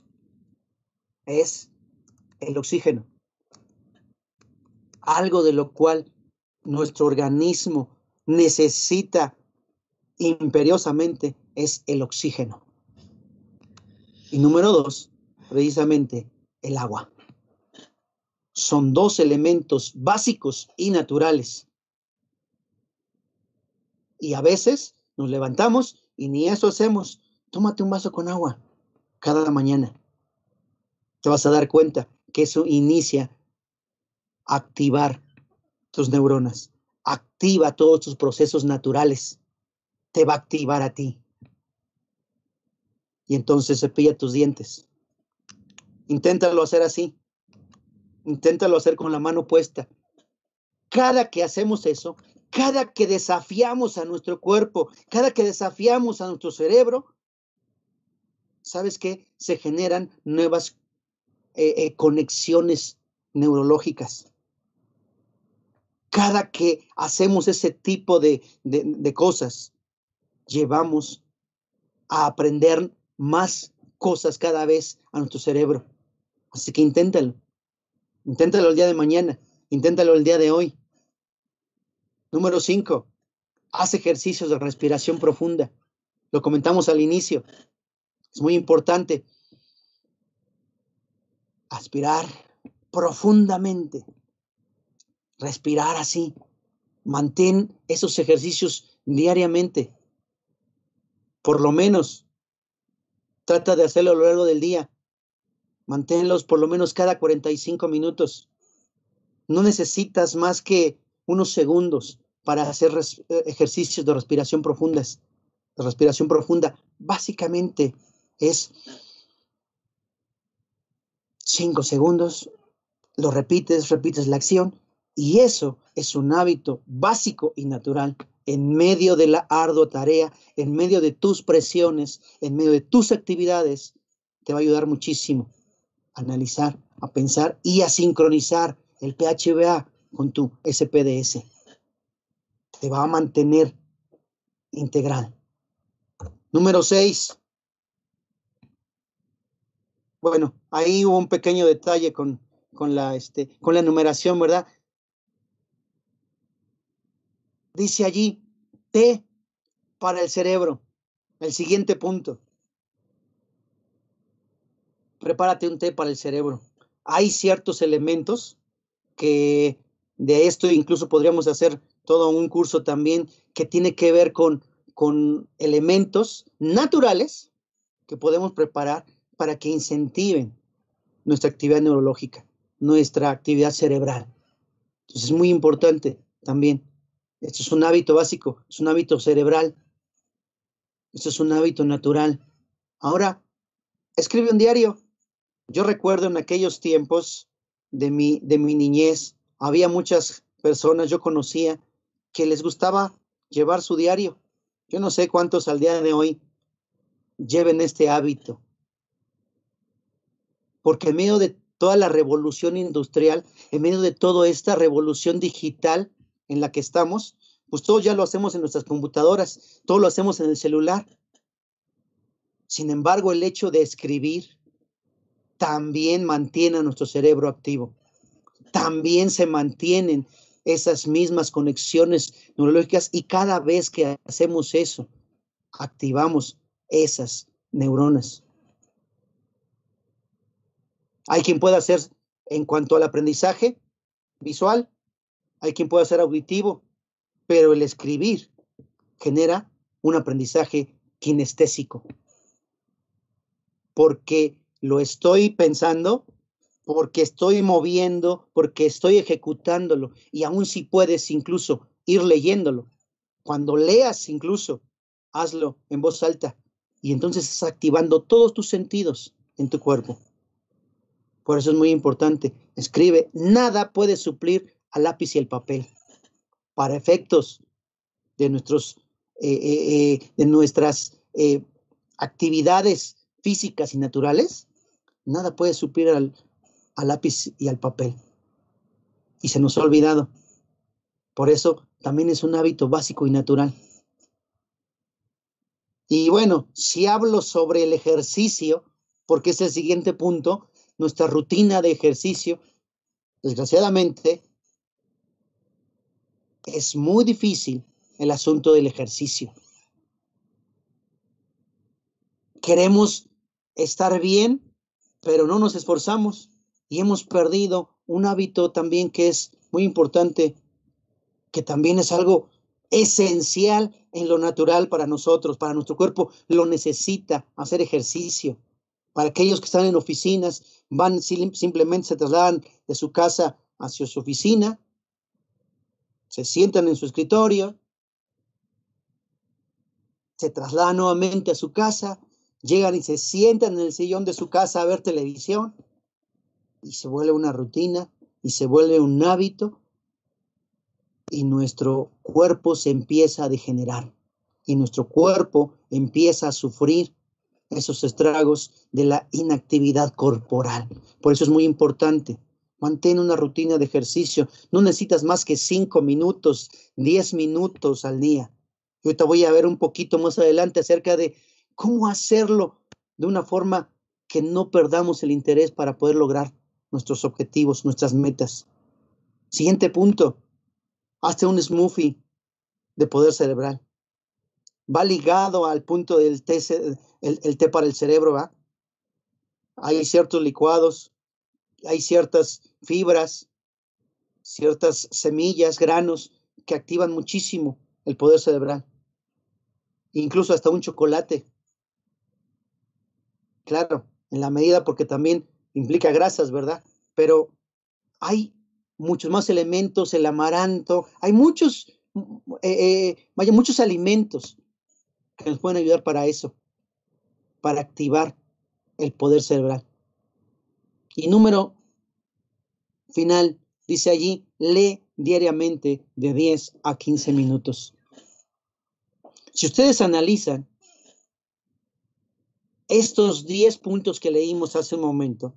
es el oxígeno. Algo de lo cual nuestro organismo necesita imperiosamente es el oxígeno. Y número 2 precisamente el agua. Son dos elementos básicos y naturales. Y a veces nos levantamos y ni eso hacemos. Tómate un vaso con agua cada mañana. Te vas a dar cuenta que eso inicia a activar tus neuronas. Activa todos tus procesos naturales. Te va a activar a ti. Y entonces cepilla tus dientes. Inténtalo hacer así. Inténtalo hacer con la mano puesta. Cada que hacemos eso, cada que desafiamos a nuestro cuerpo, cada que desafiamos a nuestro cerebro, ¿sabes qué? Se generan nuevas conexiones neurológicas. Cada que hacemos ese tipo de cosas, llevamos a aprender más cosas cada vez a nuestro cerebro. Así que inténtalo. Inténtalo el día de mañana. Inténtalo el día de hoy. Número 5. Haz ejercicios de respiración profunda. Lo comentamos al inicio. Es muy importante. Aspirar profundamente. Respirar así. Mantén esos ejercicios diariamente. Por lo menos, trata de hacerlo a lo largo del día. Manténlos por lo menos cada 45 minutos. No necesitas más que unos segundos para hacer ejercicios de respiración profundas. De respiración profunda, básicamente es 5 segundos, lo repites la acción, y eso es un hábito básico y natural en medio de la ardua tarea, en medio de tus presiones, en medio de tus actividades. Te va a ayudar muchísimo a analizar, a pensar y a sincronizar el PHBA con tu SPDS. Te va a mantener integral. Número 6. Bueno, ahí hubo un pequeño detalle con la numeración, ¿verdad? Dice allí, té para el cerebro. El siguiente punto. Prepárate un té para el cerebro. Hay ciertos elementos que de esto incluso podríamos hacer todo un curso también que tiene que ver con elementos naturales que podemos preparar para que incentiven nuestra actividad neurológica, nuestra actividad cerebral. Entonces es muy importante también. Esto es un hábito básico, es un hábito cerebral. Esto es un hábito natural. Ahora, escribe un diario. Yo recuerdo en aquellos tiempos de mi niñez, había muchas personas, yo conocía, que les gustaba llevar su diario. Yo no sé cuántos al día de hoy lleven este hábito. Porque en medio de toda la revolución industrial, en medio de toda esta revolución digital en la que estamos, pues todo ya lo hacemos en nuestras computadoras, todo lo hacemos en el celular. Sin embargo, el hecho de escribir también mantiene a nuestro cerebro activo. También se mantienen esas mismas conexiones neurológicas y cada vez que hacemos eso, activamos esas neuronas. Hay quien pueda hacer en cuanto al aprendizaje visual, hay quien pueda hacer auditivo, pero el escribir genera un aprendizaje kinestésico. Porque lo estoy pensando, porque estoy moviendo, porque estoy ejecutándolo. Y aún si puedes incluso ir leyéndolo. Cuando leas incluso, hazlo en voz alta. Y entonces estás activando todos tus sentidos en tu cuerpo. Por eso es muy importante. Escribe. Nada puede suplir al lápiz y el papel. Para efectos de nuestras actividades físicas y naturales, nada puede suplir al lápiz y al papel. Y se nos ha olvidado. Por eso también es un hábito básico y natural. Y bueno, si hablo sobre el ejercicio, porque es el siguiente punto, nuestra rutina de ejercicio, desgraciadamente, es muy difícil el asunto del ejercicio. Queremos estar bien, pero no nos esforzamos y hemos perdido un hábito también que es muy importante, que también es algo esencial en lo natural para nosotros, para nuestro cuerpo, lo necesita, hacer ejercicio. Para aquellos que están en oficinas, simplemente se trasladan de su casa hacia su oficina, se sientan en su escritorio, se trasladan nuevamente a su casa, llegan y se sientan en el sillón de su casa a ver televisión, y se vuelve una rutina, y se vuelve un hábito, y nuestro cuerpo se empieza a degenerar, y nuestro cuerpo empieza a sufrir esos estragos de la inactividad corporal. Por eso es muy importante, mantén una rutina de ejercicio. No necesitas más que 5 minutos, 10 minutos al día. Y ahorita voy a ver un poquito más adelante acerca de cómo hacerlo de una forma que no perdamos el interés para poder lograr nuestros objetivos, nuestras metas. Siguiente punto, hazte un smoothie de poder cerebral. Va ligado al punto del té, el té para el cerebro, ¿va? Hay ciertos licuados, hay ciertas fibras, ciertas semillas, granos que activan muchísimo el poder cerebral. Incluso hasta un chocolate. Claro, en la medida porque también implica grasas, ¿verdad? Pero hay muchos más elementos, el amaranto, hay muchos alimentos que nos pueden ayudar para eso, para activar el poder cerebral. Y número final, dice allí, lee diariamente de 10 a 15 minutos. Si ustedes analizan estos 10 puntos que leímos hace un momento,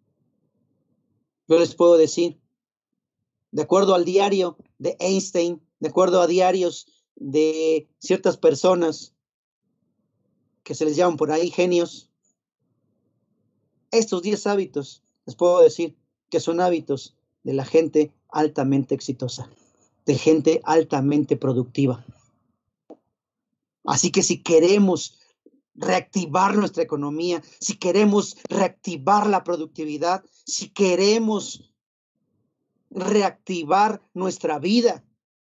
yo les puedo decir, de acuerdo al diario de Einstein, de acuerdo a diarios de ciertas personas que se les llaman por ahí genios, estos 10 hábitos, les puedo decir que son hábitos de la gente altamente exitosa, de gente altamente productiva. Así que si queremos reactivar nuestra economía, si queremos reactivar la productividad, si queremos reactivar nuestra vida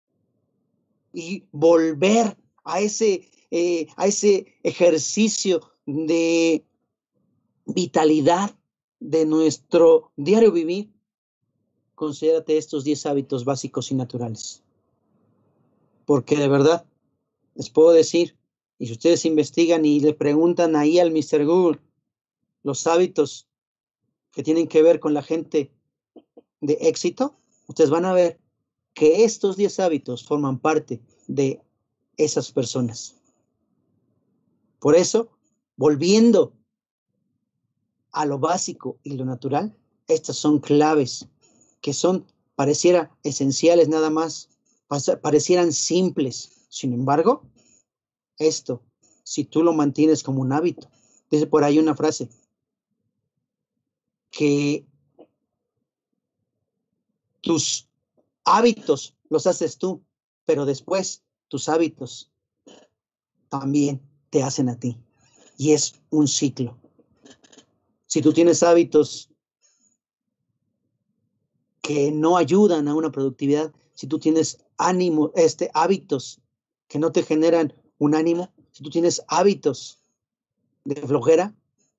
y volver a ese ejercicio de vitalidad de nuestro diario vivir, considérate estos 10 hábitos básicos y naturales. Porque de verdad, les puedo decir, y si ustedes investigan y le preguntan ahí al Mr. Google los hábitos que tienen que ver con la gente de éxito, ustedes van a ver que estos 10 hábitos forman parte de esas personas. Por eso, volviendo a lo básico y lo natural, estas son claves que son, pareciera esenciales nada más, parecieran simples. Sin embargo, esto, si tú lo mantienes como un hábito, dice por ahí una frase, que tus hábitos los haces tú, pero después tus hábitos también te hacen a ti. Y es un ciclo. Si tú tienes hábitos que no ayudan a una productividad, si tú tienes hábitos que no te generan un ánimo, si tú tienes hábitos de flojera,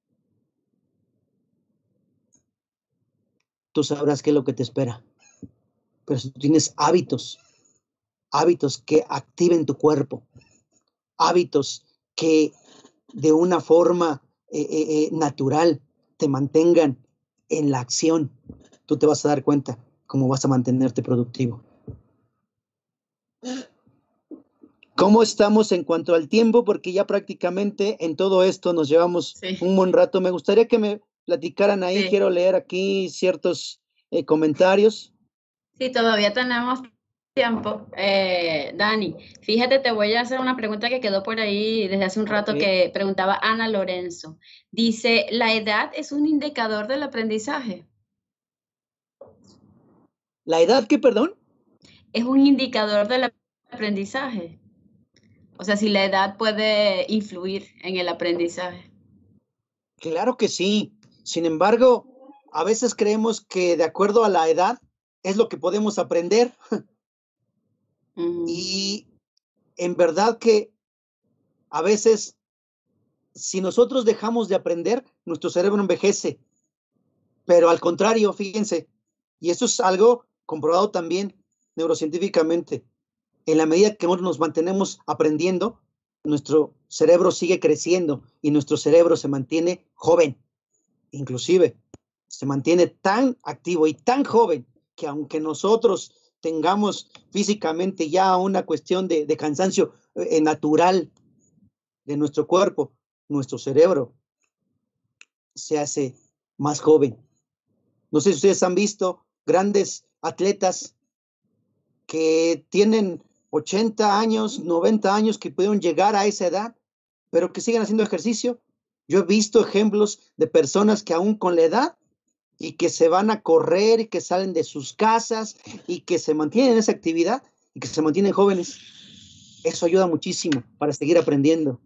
tú sabrás qué es lo que te espera. Pero si tú tienes hábitos que activen tu cuerpo, hábitos que de una forma natural te mantengan en la acción, tú te vas a dar cuenta cómo vas a mantenerte productivo. ¿Cómo estamos en cuanto al tiempo? Porque ya prácticamente en todo esto nos llevamos un buen rato. Me gustaría que me platicaran ahí. Sí. Quiero leer aquí ciertos comentarios. Sí, todavía tenemos tiempo. Dani, fíjate, te voy a hacer una pregunta que quedó por ahí desde hace un rato que preguntaba Ana Lorenzo. Dice, ¿la edad es un indicador del aprendizaje? ¿La edad qué, perdón? Es un indicador del aprendizaje. O sea, si la edad puede influir en el aprendizaje. Claro que sí. Sin embargo, a veces creemos que de acuerdo a la edad es lo que podemos aprender. Y en verdad que a veces, si nosotros dejamos de aprender, nuestro cerebro envejece. Pero al contrario, fíjense, y esto es algo comprobado también neurocientíficamente, en la medida que nos mantenemos aprendiendo, nuestro cerebro sigue creciendo y nuestro cerebro se mantiene joven. Inclusive, se mantiene tan activo y tan joven que aunque nosotros tengamos físicamente ya una cuestión de cansancio natural de nuestro cuerpo, nuestro cerebro se hace más joven. No sé si ustedes han visto grandes atletas que tienen 80 años, 90 años, que pudieron llegar a esa edad, pero que siguen haciendo ejercicio. Yo he visto ejemplos de personas que aún con la edad y que se van a correr y que salen de sus casas y que se mantienen en esa actividad y que se mantienen jóvenes. Eso ayuda muchísimo para seguir aprendiendo.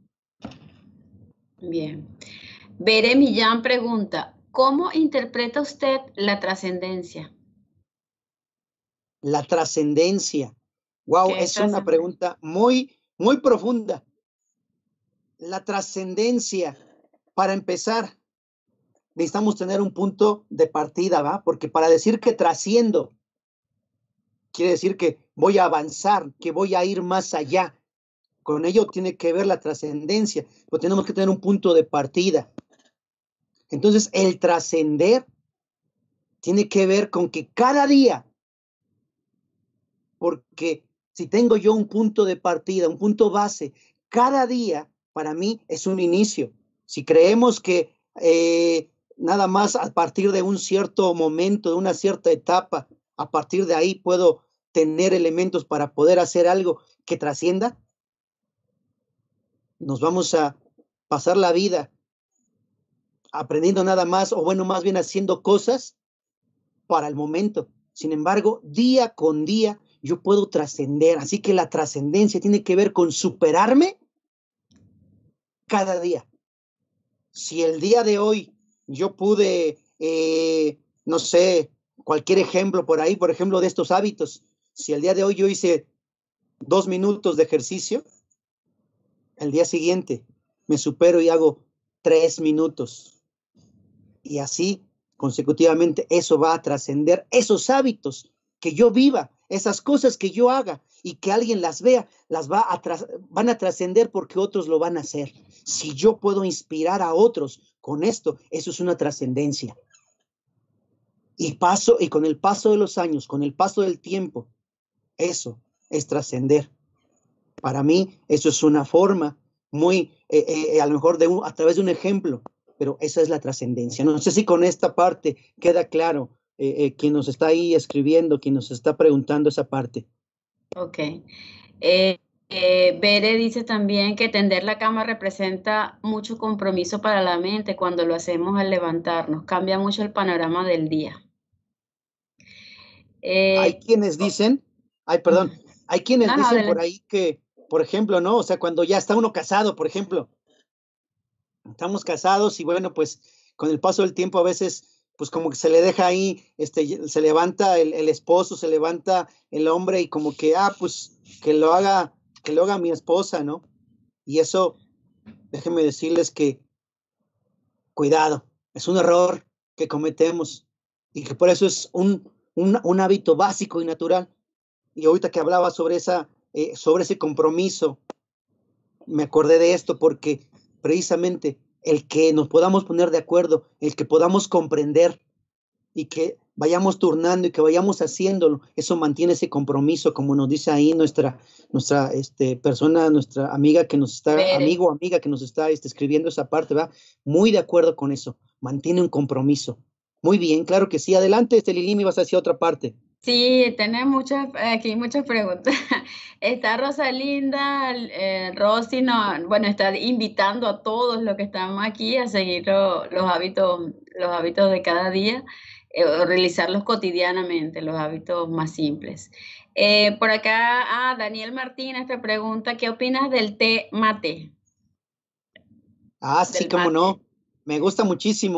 Bien. Bere Millán pregunta, ¿cómo interpreta usted la trascendencia? La trascendencia. Wow, es una pregunta muy, muy profunda. La trascendencia, para empezar, necesitamos tener un punto de partida, ¿va? Porque para decir que trasciendo, quiere decir que voy a avanzar, que voy a ir más allá. Con ello tiene que ver la trascendencia, pero tenemos que tener un punto de partida. Entonces, el trascender tiene que ver con que cada día, porque si tengo yo un punto de partida, un punto base, cada día para mí es un inicio. Si creemos que nada más a partir de un cierto momento, de una cierta etapa, a partir de ahí puedo tener elementos para poder hacer algo que trascienda, nos vamos a pasar la vida aprendiendo nada más, o bueno, más bien haciendo cosas para el momento. Sin embargo, día con día yo puedo trascender. Así que la trascendencia tiene que ver con superarme cada día. Si el día de hoy yo pude, no sé, cualquier ejemplo por ahí, por ejemplo, de estos hábitos, si el día de hoy yo hice 2 minutos de ejercicio, el día siguiente me supero y hago 3 minutos. Y así consecutivamente eso va a trascender. Esos hábitos que yo viva, esas cosas que yo haga y que alguien las vea, van a trascender porque otros lo van a hacer. Si yo puedo inspirar a otros con esto, eso es una trascendencia. Y con el paso de los años, con el paso del tiempo, eso es trascender. Para mí, eso es una forma muy, a lo mejor a través de un ejemplo, pero esa es la trascendencia. No sé si con esta parte queda claro quien nos está ahí escribiendo, quien nos está preguntando esa parte. Ok. Bere dice también que tender la cama representa mucho compromiso para la mente cuando lo hacemos al levantarnos. Cambia mucho el panorama del día. Hay quienes dicen, hay quienes dicen por ahí que, por ejemplo, ¿no? O sea, cuando ya está uno casado, por ejemplo, estamos casados y bueno, pues con el paso del tiempo a veces, pues como que se le deja ahí, se levanta el esposo, se levanta el hombre y como que, pues que lo haga mi esposa, ¿no? Y eso, déjenme decirles que, cuidado, es un error que cometemos y que por eso es un hábito básico y natural. Y ahorita que hablaba sobre ese compromiso, me acordé de esto porque precisamente el que nos podamos poner de acuerdo, el que podamos comprender y que vayamos turnando y que vayamos haciéndolo, eso mantiene ese compromiso, como nos dice ahí nuestra persona, nuestra amiga que nos está, amigo o amiga que nos está escribiendo esa parte, ¿va? Muy de acuerdo con eso, mantiene un compromiso. Muy bien, claro que sí. Adelante, Lili, me vas hacia otra parte. Sí, tenemos aquí muchas preguntas. Está Rosalinda, Rosy, está invitando a todos los que estamos aquí a seguir los hábitos de cada día, realizarlos cotidianamente, los hábitos más simples. Por acá, Daniel Martínez te pregunta, ¿qué opinas del té mate? Sí, cómo no, me gusta muchísimo.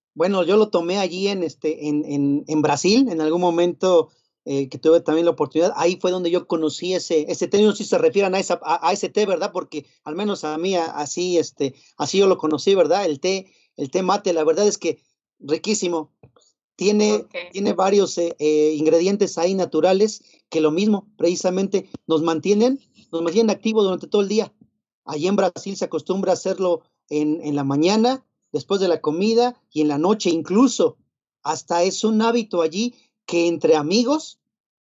Bueno, yo lo tomé allí en Brasil, en algún momento que tuve también la oportunidad. Ahí fue donde yo conocí ese té. No sé si se refieran a ese té, ¿verdad? Porque al menos a mí así yo lo conocí, ¿verdad? El té mate, la verdad es que riquísimo. Tiene varios ingredientes ahí naturales que lo mismo, precisamente nos mantienen activos durante todo el día. Allí en Brasil se acostumbra a hacerlo en la mañana, después de la comida y en la noche incluso. Hasta es un hábito allí que entre amigos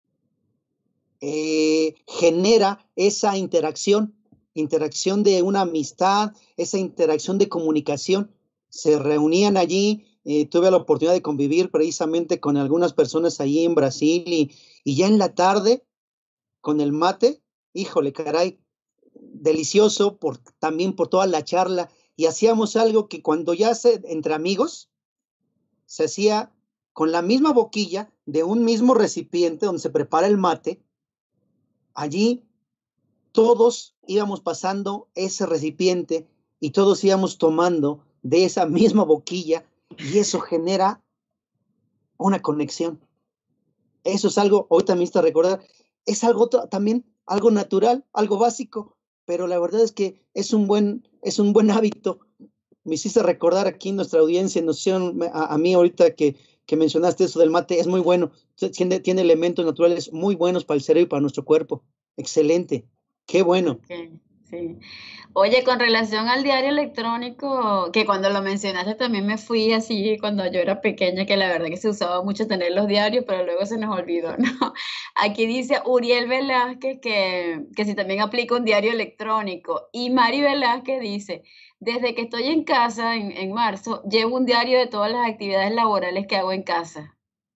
genera esa interacción de una amistad, esa interacción de comunicación. Se reunían allí, tuve la oportunidad de convivir precisamente con algunas personas allí en Brasil y ya en la tarde con el mate, híjole, caray, delicioso también por toda la charla, y hacíamos algo que cuando entre amigos se hacía con la misma boquilla de un mismo recipiente donde se prepara el mate. Allí todos íbamos pasando ese recipiente y todos íbamos tomando de esa misma boquilla, y eso genera una conexión. Eso es algo, ahorita me hizo recordar, es algo también, algo natural, algo básico, pero la verdad es que es un buen hábito. Me hiciste recordar aquí en nuestra audiencia, a mí ahorita que mencionaste eso del mate, es muy bueno, tiene elementos naturales muy buenos para el cerebro y para nuestro cuerpo. Excelente, qué bueno. Okay, sí. Oye, con relación al diario electrónico, que cuando lo mencionaste también me fui así cuando yo era pequeña, que la verdad que se usaba mucho tener los diarios, pero luego se nos olvidó, ¿no? Aquí dice Uriel Velázquez que si también aplica un diario electrónico, y Mari Velázquez dice, desde que estoy en casa en marzo, llevo un diario de todas las actividades laborales que hago en casa.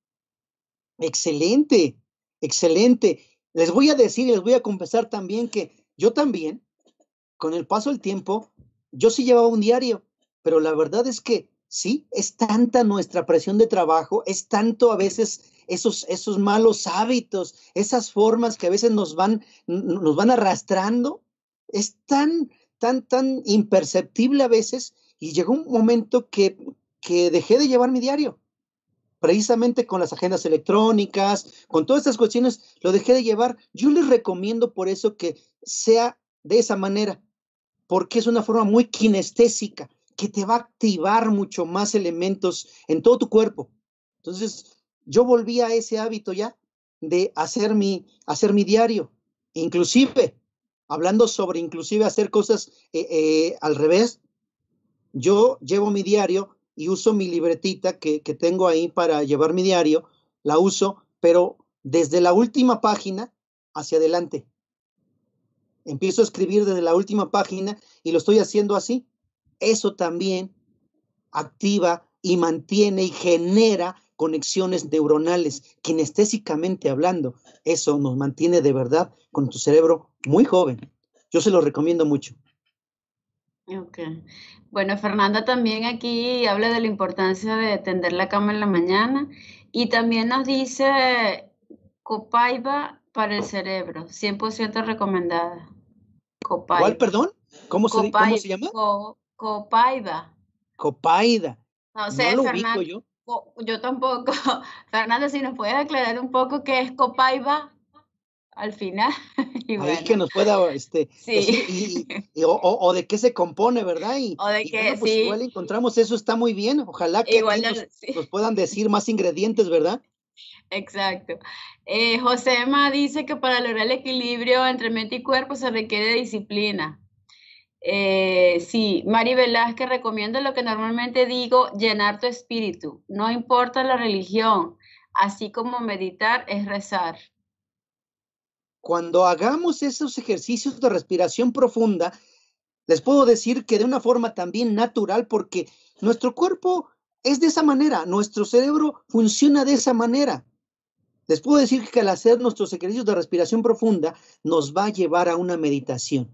Excelente, excelente. Les voy a confesar también que yo también, con el paso del tiempo, yo sí llevaba un diario, pero la verdad es que sí, es tanta nuestra presión de trabajo, es tanto a veces esos malos hábitos, esas formas que a veces nos van arrastrando, es tan imperceptible a veces, y llegó un momento que dejé de llevar mi diario. Precisamente con las agendas electrónicas, con todas estas cuestiones, lo dejé de llevar. Yo les recomiendo por eso que sea de esa manera, porque es una forma muy kinestésica, que te va a activar mucho más elementos en todo tu cuerpo. Entonces, yo volví a ese hábito ya de hacer mi diario. Inclusive, hablando sobre hacer cosas al revés, yo llevo mi diario y uso mi libretita que tengo ahí para llevar mi diario, la uso, pero desde la última página hacia adelante. Empiezo a escribir desde la última página y lo estoy haciendo así. Eso también activa y mantiene y genera conexiones neuronales, kinestésicamente hablando. Eso nos mantiene de verdad con tu cerebro muy joven. Yo se lo recomiendo mucho. Ok. Bueno, Fernanda también aquí habla de la importancia de tender la cama en la mañana y también nos dice Copaiba para el cerebro, 100% recomendada. Copaiba. ¿Cuál, perdón? ¿Cómo se llama? Copaiba. Copaida. No sé, no lo Fernanda, ubico yo. Yo tampoco. Fernanda, si nos puedes aclarar un poco qué es Copaiba al final. Y Ahí bueno, que nos pueda sí. decir o de qué se compone, ¿verdad? O de que bueno, pues sí. igual encontramos eso, está muy bien. Ojalá que Igual aquí sí. nos puedan decir más ingredientes, ¿verdad? Exacto. Josema dice que para lograr el equilibrio entre mente y cuerpo se requiere disciplina. Sí, Mari Velázquez, recomiendo lo que normalmente digo, llenar tu espíritu. No importa la religión, así como meditar es rezar. Cuando hagamos esos ejercicios de respiración profunda, les puedo decir que de una forma también natural, porque nuestro cuerpo es de esa manera, nuestro cerebro funciona de esa manera. Les puedo decir que al hacer nuestros ejercicios de respiración profunda, nos va a llevar a una meditación.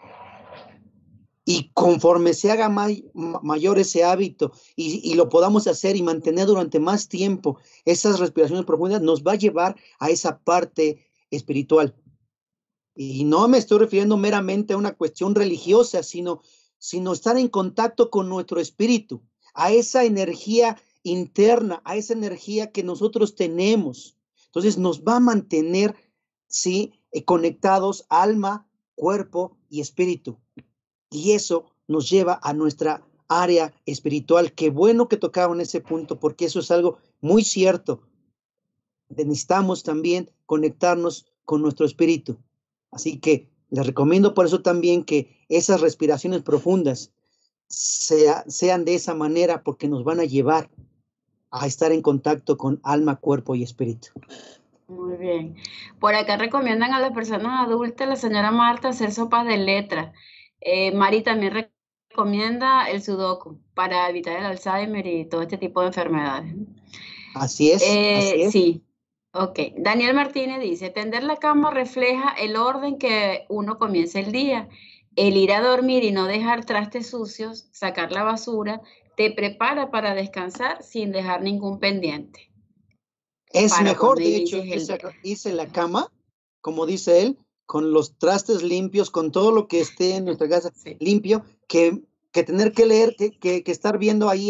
Y conforme se haga mayor ese hábito y lo podamos hacer y mantener durante más tiempo esas respiraciones profundas, nos va a llevar a esa parte espiritual. Y no me estoy refiriendo meramente a una cuestión religiosa, sino estar en contacto con nuestro espíritu, a esa energía interna, a esa energía que nosotros tenemos. Entonces nos va a mantener, ¿sí?, conectados alma, cuerpo y espíritu. Y eso nos lleva a nuestra área espiritual. Qué bueno que tocaron ese punto, porque eso es algo muy cierto. Necesitamos también conectarnos con nuestro espíritu. Así que les recomiendo por eso también que esas respiraciones profundas sean de esa manera, porque nos van a llevar a estar en contacto con alma, cuerpo y espíritu. Muy bien. Por acá recomiendan a las personas adultas, la señora Marta, hacer sopas de letras. Mari también recomienda el sudoku para evitar el Alzheimer y todo este tipo de enfermedades. Así es, así es. Sí. Ok. Daniel Martínez dice, tender la cama refleja el orden que uno comienza el día. El ir a dormir y no dejar trastes sucios, sacar la basura, te prepara para descansar sin dejar ningún pendiente. Es mejor, de hecho, irse en la cama, como dice él, con los trastes limpios, con todo lo que esté en nuestra casa limpio, que tener que leer, que estar viendo ahí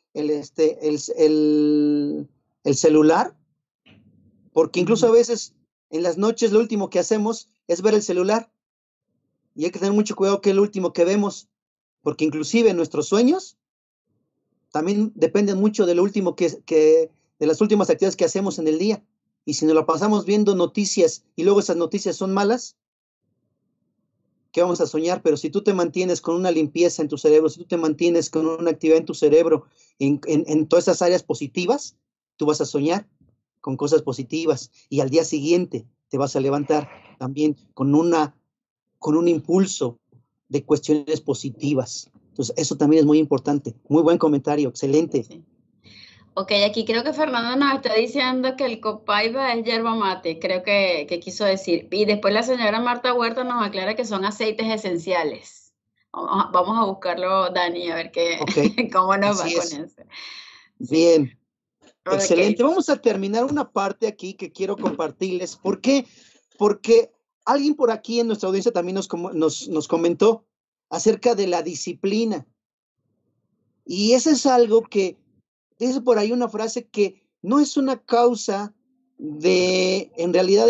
el celular, porque incluso a veces en las noches lo último que hacemos es ver el celular, y hay que tener mucho cuidado que es lo último que vemos, porque inclusive nuestros sueños también dependen mucho de lo último de las últimas actividades que hacemos en el día. Y si nos la pasamos viendo noticias y luego esas noticias son malas, ¿qué vamos a soñar? Pero si tú te mantienes con una limpieza en tu cerebro, si tú te mantienes con una actividad en tu cerebro, en todas esas áreas positivas, tú vas a soñar con cosas positivas y al día siguiente te vas a levantar también con un impulso de cuestiones positivas. Entonces, eso también es muy importante. Muy buen comentario, excelente. Sí. Ok, aquí creo que Fernando nos está diciendo que el copaiba es yerba mate, creo que quiso decir. Y después la señora Marta Huerta nos aclara que son aceites esenciales. Vamos a buscarlo, Dani, a ver cómo nos va con eso. Bien, excelente. Vamos a terminar una parte aquí que quiero compartirles. ¿Por qué? Porque alguien por aquí en nuestra audiencia también nos comentó acerca de la disciplina. Y eso es algo que dice por ahí una frase que no es una causa en realidad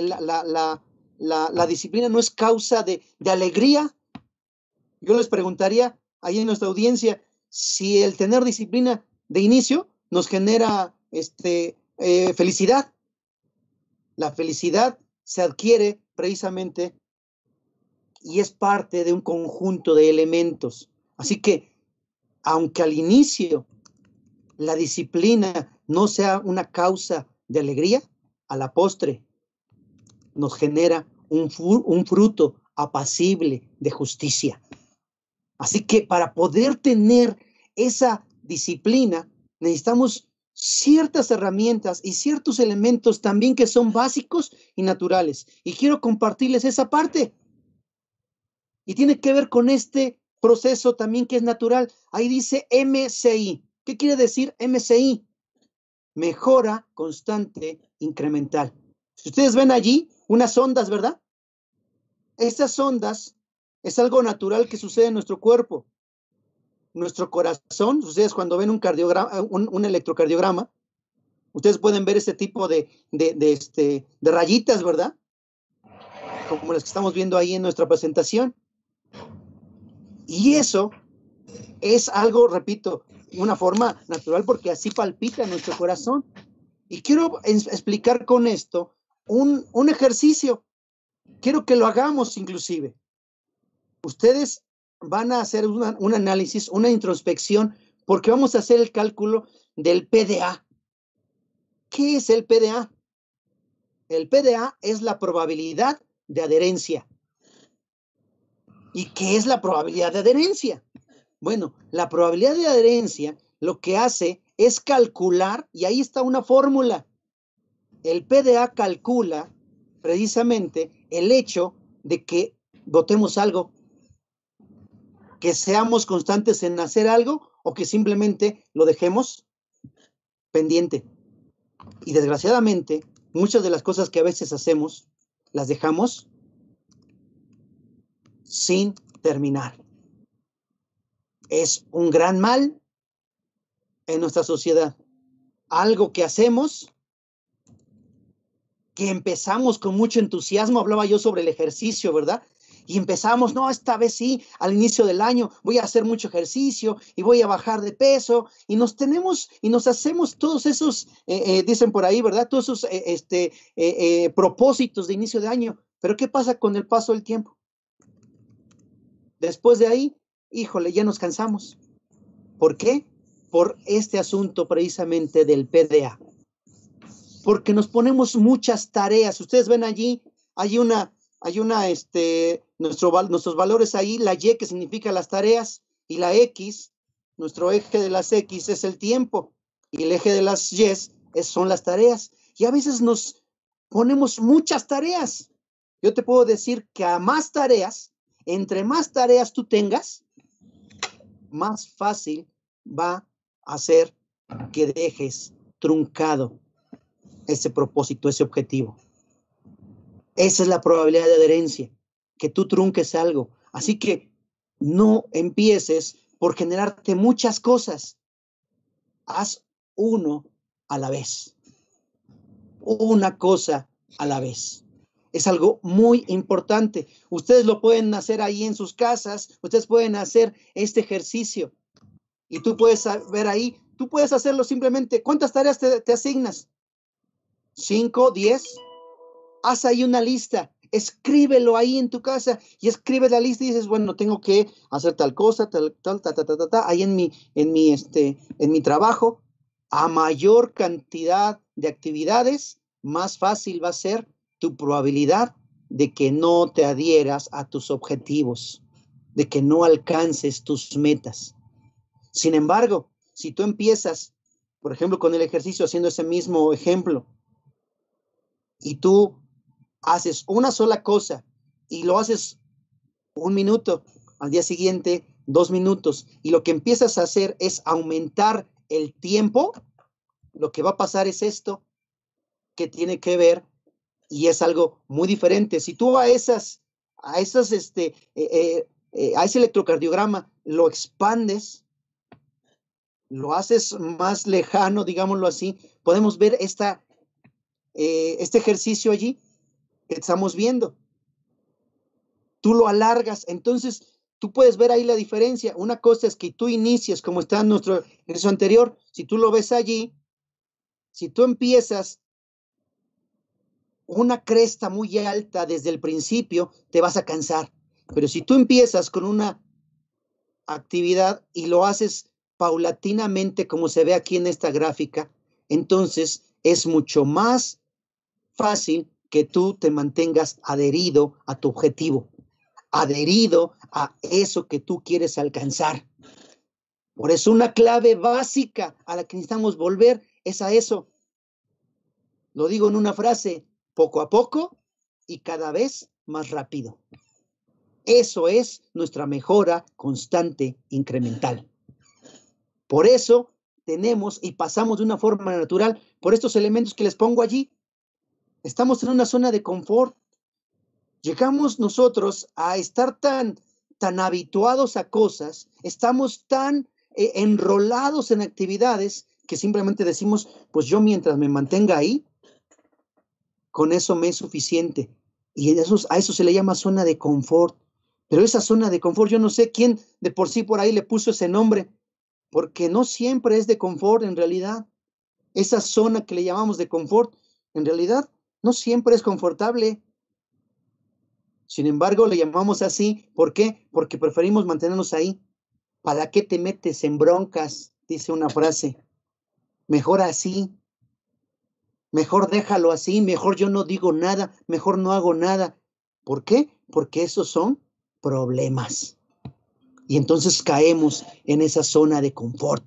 la disciplina no es causa de alegría. Yo les preguntaría ahí en nuestra audiencia si el tener disciplina de inicio nos genera felicidad. La felicidad se adquiere precisamente y es parte de un conjunto de elementos. Así que, aunque al inicio la disciplina no sea una causa de alegría, a la postre nos genera un fruto apacible de justicia. Así que para poder tener esa disciplina, necesitamos ciertas herramientas y ciertos elementos también que son básicos y naturales. Y quiero compartirles esa parte. Y tiene que ver con este proceso también que es natural. Ahí dice MCI. ¿Qué quiere decir MCI? Mejora constante incremental. Si ustedes ven allí unas ondas, ¿verdad? Estas ondas es algo natural que sucede en nuestro cuerpo. Nuestro corazón, ustedes cuando ven un electrocardiograma, ustedes pueden ver este tipo de rayitas, ¿verdad? Como las que estamos viendo ahí en nuestra presentación. Y eso es algo, repito, una forma natural porque así palpita nuestro corazón. Y quiero explicar con esto un ejercicio. Quiero que lo hagamos inclusive. Ustedes van a hacer un análisis, una introspección, porque vamos a hacer el cálculo del PDA. ¿Qué es el PDA? El PDA es la probabilidad de adherencia. ¿Y qué es la probabilidad de adherencia? Bueno, la probabilidad de adherencia lo que hace es calcular, y ahí está una fórmula. El PDA calcula precisamente el hecho de que votemos algo, que seamos constantes en hacer algo o que simplemente lo dejemos pendiente. Y desgraciadamente, muchas de las cosas que a veces hacemos, las dejamos sin terminar. Es un gran mal en nuestra sociedad. Algo que hacemos, que empezamos con mucho entusiasmo. Hablaba yo sobre el ejercicio, ¿verdad? Y empezamos, no, esta vez sí, al inicio del año voy a hacer mucho ejercicio y voy a bajar de peso. Y nos hacemos todos esos, dicen por ahí, ¿verdad? Todos esos propósitos de inicio de año. Pero ¿qué pasa con el paso del tiempo? Después de ahí, híjole, ya nos cansamos. ¿Por qué? Por este asunto precisamente del PDA. Porque nos ponemos muchas tareas. Ustedes ven allí, hay nuestros valores ahí, la Y que significa las tareas, y la X, nuestro eje de las X es el tiempo, y el eje de las Y son las tareas. Y a veces nos ponemos muchas tareas. Yo te puedo decir que a más tareas, entre más tareas tú tengas, más fácil va a ser que dejes truncado ese propósito, ese objetivo. Esa es la probabilidad de adherencia, que tú trunques algo. Así que no empieces por generarte muchas cosas. Haz uno a la vez. Una cosa a la vez. Es algo muy importante. Ustedes lo pueden hacer ahí en sus casas. Ustedes pueden hacer este ejercicio. Y tú puedes ver ahí, tú puedes hacerlo simplemente. ¿Cuántas tareas te asignas? 5, 10. Haz ahí una lista. Escríbelo ahí en tu casa y escribe la lista y dices, bueno, tengo que hacer tal cosa, ahí en mi trabajo. A mayor cantidad de actividades, más fácil va a ser tu probabilidad de que no te adhieras a tus objetivos, de que no alcances tus metas. Sin embargo, si tú empiezas, por ejemplo, con el ejercicio, haciendo ese mismo ejemplo, y tú haces una sola cosa y lo haces 1 minuto, al día siguiente 2 minutos, y lo que empiezas a hacer es aumentar el tiempo, lo que va a pasar es esto, que tiene que ver, y es algo muy diferente. Si tú a ese electrocardiograma lo expandes, lo haces más lejano, digámoslo así, podemos ver este ejercicio allí que estamos viendo. Tú lo alargas, entonces tú puedes ver ahí la diferencia. Una cosa es que tú inicies como está en nuestro ejercicio anterior. Si tú lo ves allí, si tú empiezas una cresta muy alta desde el principio, te vas a cansar. Pero si tú empiezas con una actividad y lo haces paulatinamente como se ve aquí en esta gráfica, entonces es mucho más fácil que tú te mantengas adherido a tu objetivo, adherido a eso que tú quieres alcanzar. Por eso una clave básica a la que necesitamos volver es a eso. Lo digo en una frase, poco a poco y cada vez más rápido. Eso es nuestra mejora constante incremental. Por eso tenemos y pasamos de una forma natural por estos elementos que les pongo allí. Estamos en una zona de confort. Llegamos nosotros a estar tan habituados a cosas, estamos tan enrolados en actividades que simplemente decimos, pues yo mientras me mantenga ahí, con eso me es suficiente. Y a eso se le llama zona de confort. Pero esa zona de confort, yo no sé quién de por sí por ahí le puso ese nombre, porque no siempre es de confort en realidad. Esa zona que le llamamos de confort, en realidad no siempre es confortable. Sin embargo, le llamamos así. ¿Por qué? Porque preferimos mantenernos ahí. ¿Para qué te metes en broncas? Dice una frase. Mejor así. Mejor déjalo así. Mejor yo no digo nada. Mejor no hago nada. ¿Por qué? Porque esos son problemas. Y entonces caemos en esa zona de confort.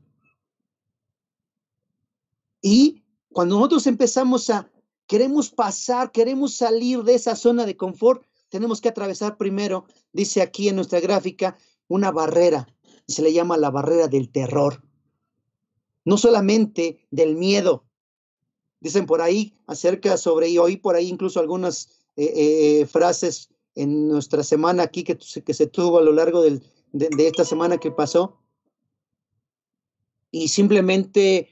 Y cuando nosotros empezamos queremos salir de esa zona de confort, tenemos que atravesar primero, dice aquí en nuestra gráfica, una barrera. Se le llama la barrera del terror. No solamente del miedo. Dicen por ahí y oí por ahí incluso algunas frases en nuestra semana aquí que se tuvo a lo largo de esta semana que pasó. y simplemente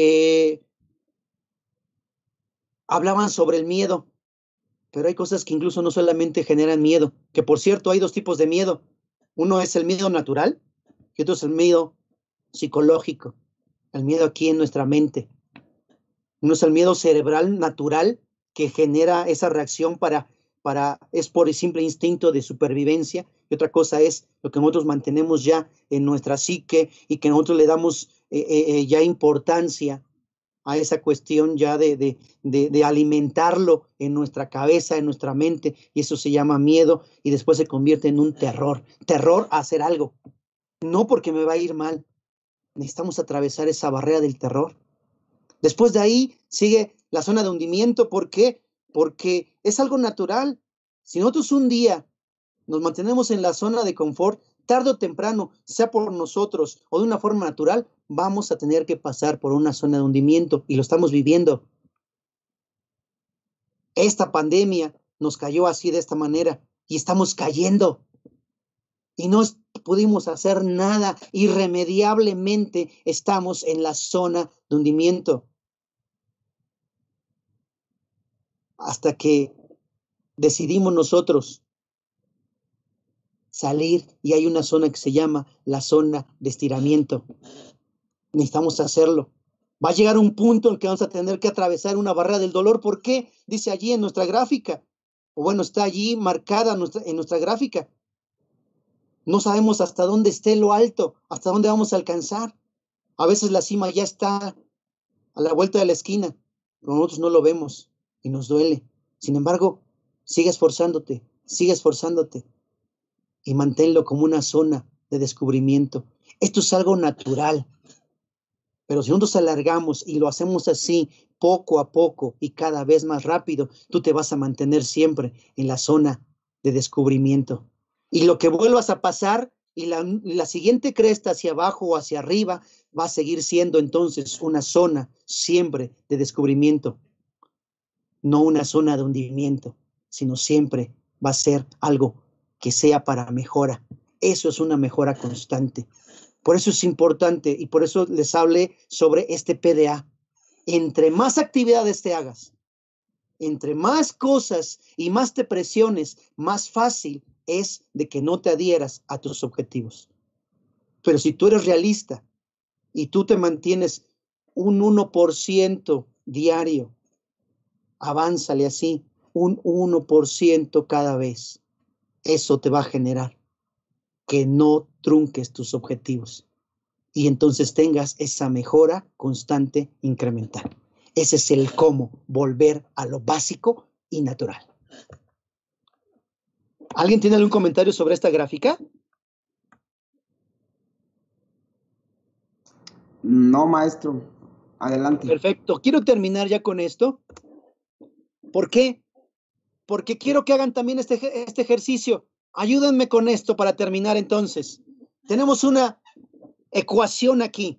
hablaban sobre el miedo, pero hay cosas que incluso no solamente generan miedo, que por cierto hay dos tipos de miedo. Uno es el miedo natural y otro es el miedo psicológico, el miedo aquí en nuestra mente. Uno es el miedo cerebral natural que genera esa reacción es por el simple instinto de supervivencia, y otra cosa es lo que nosotros mantenemos ya en nuestra psique y que nosotros le damos ya importancia a esa cuestión ya de alimentarlo en nuestra cabeza, en nuestra mente, y eso se llama miedo y después se convierte en un terror a hacer algo, no porque me va a ir mal. Necesitamos atravesar esa barrera del terror. Después de ahí sigue la zona de hundimiento. ¿Por qué? Porque es algo natural. Si nosotros un día nos mantenemos en la zona de confort, tarde o temprano, sea por nosotros o de una forma natural, vamos a tener que pasar por una zona de hundimiento y lo estamos viviendo. Esta pandemia nos cayó así de esta manera y estamos cayendo y no pudimos hacer nada. Irremediablemente estamos en la zona de hundimiento. Hasta que decidimos nosotros salir y hay una zona que se llama la zona de estiramiento. Necesitamos hacerlo. Va a llegar un punto en que vamos a tener que atravesar una barrera del dolor. ¿Por qué? Dice allí en nuestra gráfica. O bueno, está allí marcada en nuestra gráfica. No sabemos hasta dónde esté lo alto, hasta dónde vamos a alcanzar. A veces la cima ya está a la vuelta de la esquina, pero nosotros no lo vemos y nos duele. Sin embargo, sigue esforzándote y manténlo como una zona de descubrimiento. Esto es algo natural, pero si nosotros alargamos y lo hacemos así, poco a poco y cada vez más rápido, tú te vas a mantener siempre en la zona de descubrimiento. Y lo que vuelvas a pasar y la siguiente cresta hacia abajo o hacia arriba va a seguir siendo entonces una zona siempre de descubrimiento, no una zona de hundimiento, sino siempre va a ser algo que sea para mejora. Eso es una mejora constante. Por eso es importante y por eso les hablé sobre este PDA. Entre más actividades te hagas, entre más cosas y más te presiones, más fácil es de que no te adhieras a tus objetivos. Pero si tú eres realista y tú te mantienes un 1% diario, avánzale así, un 1% cada vez. Eso te va a generar que no trunques tus objetivos y entonces tengas esa mejora constante incremental. Ese es el cómo volver a lo básico y natural. ¿Alguien tiene algún comentario sobre esta gráfica? No, maestro. Adelante. Perfecto. Quiero terminar ya con esto. ¿Por qué? Porque quiero que hagan también este ejercicio. Ayúdenme con esto para terminar entonces. Tenemos una ecuación aquí.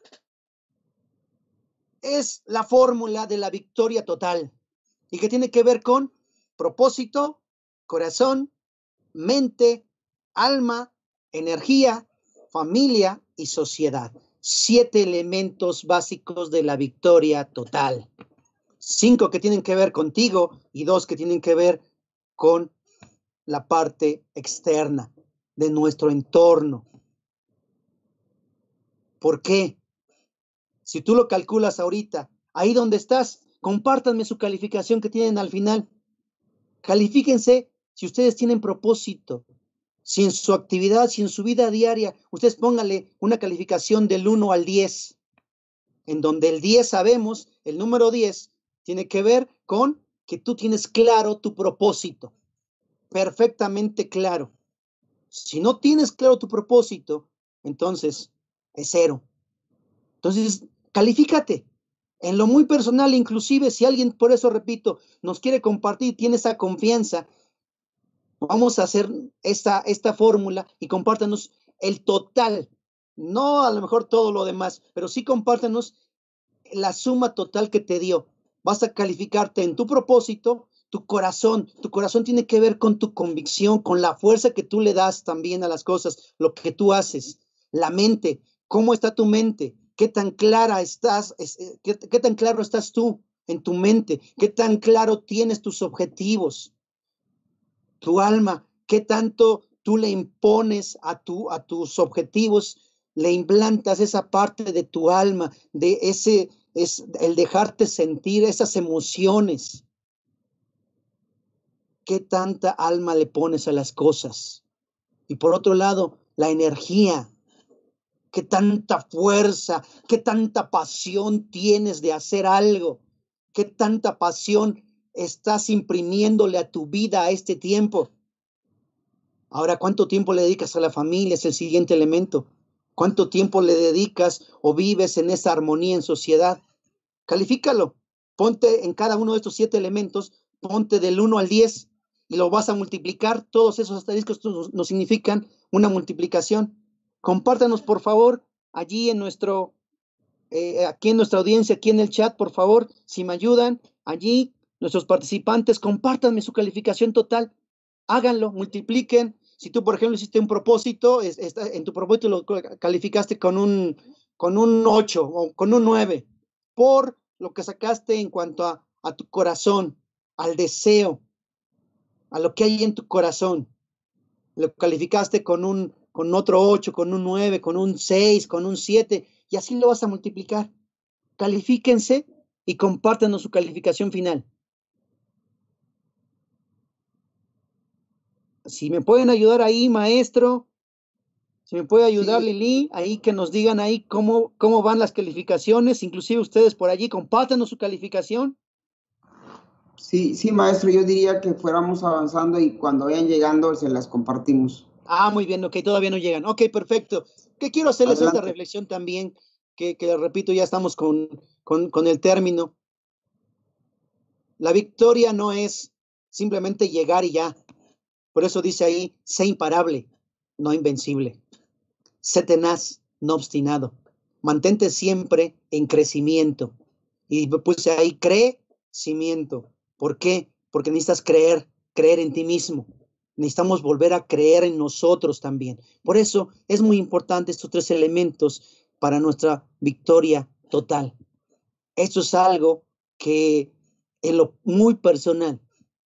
Es la fórmula de la victoria total y que tiene que ver con propósito, corazón, mente, alma, energía, familia y sociedad. 7 elementos básicos de la victoria total. 5 que tienen que ver contigo y 2 que tienen que ver con la parte externa de nuestro entorno. ¿Por qué? Si tú lo calculas ahorita, ahí donde estás, compártanme su calificación que tienen al final. Califíquense si ustedes tienen propósito, si en su actividad, si en su vida diaria, ustedes pónganle una calificación del 1 al 10, en donde el 10 sabemos, el número 10 tiene que ver con que tú tienes claro tu propósito, perfectamente claro. Si no tienes claro tu propósito, entonces es 0. Entonces, califícate. En lo muy personal, inclusive si alguien, por eso repito, nos quiere compartir, tiene esa confianza, vamos a hacer esta fórmula y compártanos el total, no a lo mejor todo lo demás, pero sí compártanos la suma total que te dio. Vas a calificarte en tu propósito, tu corazón tiene que ver con tu convicción, con la fuerza que tú le das también a las cosas, lo que tú haces, la mente, cómo está tu mente, qué tan clara estás, qué tan claro estás tú en tu mente, qué tan claro tienes tus objetivos, tu alma, qué tanto tú le impones a tus objetivos, le implantas esa parte de tu alma, de el dejarte sentir esas emociones. ¿Qué tanta alma le pones a las cosas? Y por otro lado, la energía. ¿Qué tanta fuerza, qué tanta pasión tienes de hacer algo? ¿Qué tanta pasión estás imprimiéndole a tu vida a este tiempo? Ahora, ¿cuánto tiempo le dedicas a la familia? Es el siguiente elemento. ¿Cuánto tiempo le dedicas o vives en esa armonía en sociedad? Califícalo. Ponte en cada uno de estos 7 elementos, ponte del 1 al 10 y lo vas a multiplicar. Todos esos asteriscos nos significan una multiplicación. Compártanos, por favor, allí en aquí en nuestra audiencia, aquí en el chat, por favor, si me ayudan, allí, nuestros participantes, compártanme su calificación total. Háganlo, multipliquen. Si tú, por ejemplo, hiciste un propósito, en tu propósito lo calificaste con un 8 o con un 9, por lo que sacaste en cuanto a tu corazón, al deseo, a lo que hay en tu corazón. Lo calificaste con otro 8, con un 9, con un 6, con un 7, y así lo vas a multiplicar. Califíquense y compártanos su calificación final. Si me pueden ayudar ahí, maestro, si me puede ayudar sí. Lili, ahí que nos digan ahí cómo van las calificaciones, inclusive ustedes por allí, compártanos su calificación. Sí, sí, maestro, yo diría que fuéramos avanzando y cuando vayan llegando se las compartimos. Ah, muy bien, ok, todavía no llegan. Ok, perfecto. Que quiero hacerles esta reflexión también, que repito, ya estamos con el término. La victoria no es simplemente llegar y ya. Por eso dice ahí, sé imparable, no invencible. Sé tenaz, no obstinado. Mantente siempre en crecimiento. Y puse ahí, crecimiento. ¿Por qué? Porque necesitas creer en ti mismo. Necesitamos volver a creer en nosotros también. Por eso es muy importante estos 3 elementos para nuestra victoria total. Esto es algo que en lo muy personal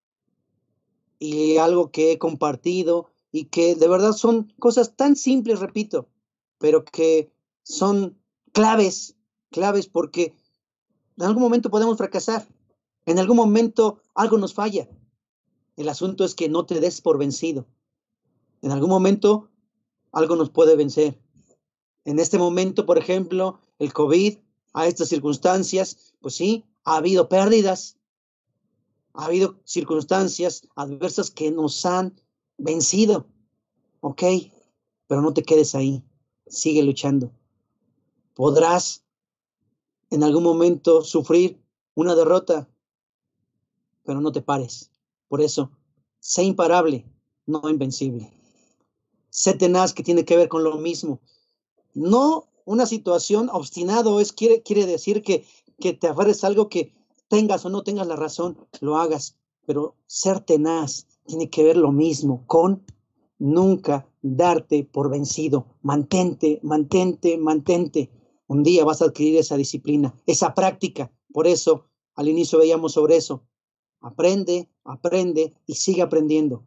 y algo que he compartido y que de verdad son cosas tan simples, repito, pero que son claves porque en algún momento podemos fracasar, en algún momento algo nos falla. El asunto es que no te des por vencido. En algún momento algo nos puede vencer. En este momento, por ejemplo, el COVID, a estas circunstancias, pues sí, ha habido pérdidas, ha habido circunstancias adversas que nos han vencido, ¿ok? Pero no te quedes ahí, sigue luchando. Podrás en algún momento sufrir una derrota, pero no te pares. Por eso, sé imparable, no invencible. Sé tenaz, que tiene que ver con lo mismo. No una situación obstinado quiere decir que te aferres a algo que tengas o no tengas la razón, lo hagas. Pero ser tenaz tiene que ver lo mismo con nunca darte por vencido. Mantente. Un día vas a adquirir esa disciplina, esa práctica. Por eso, al inicio veíamos sobre eso. Aprende y sigue aprendiendo.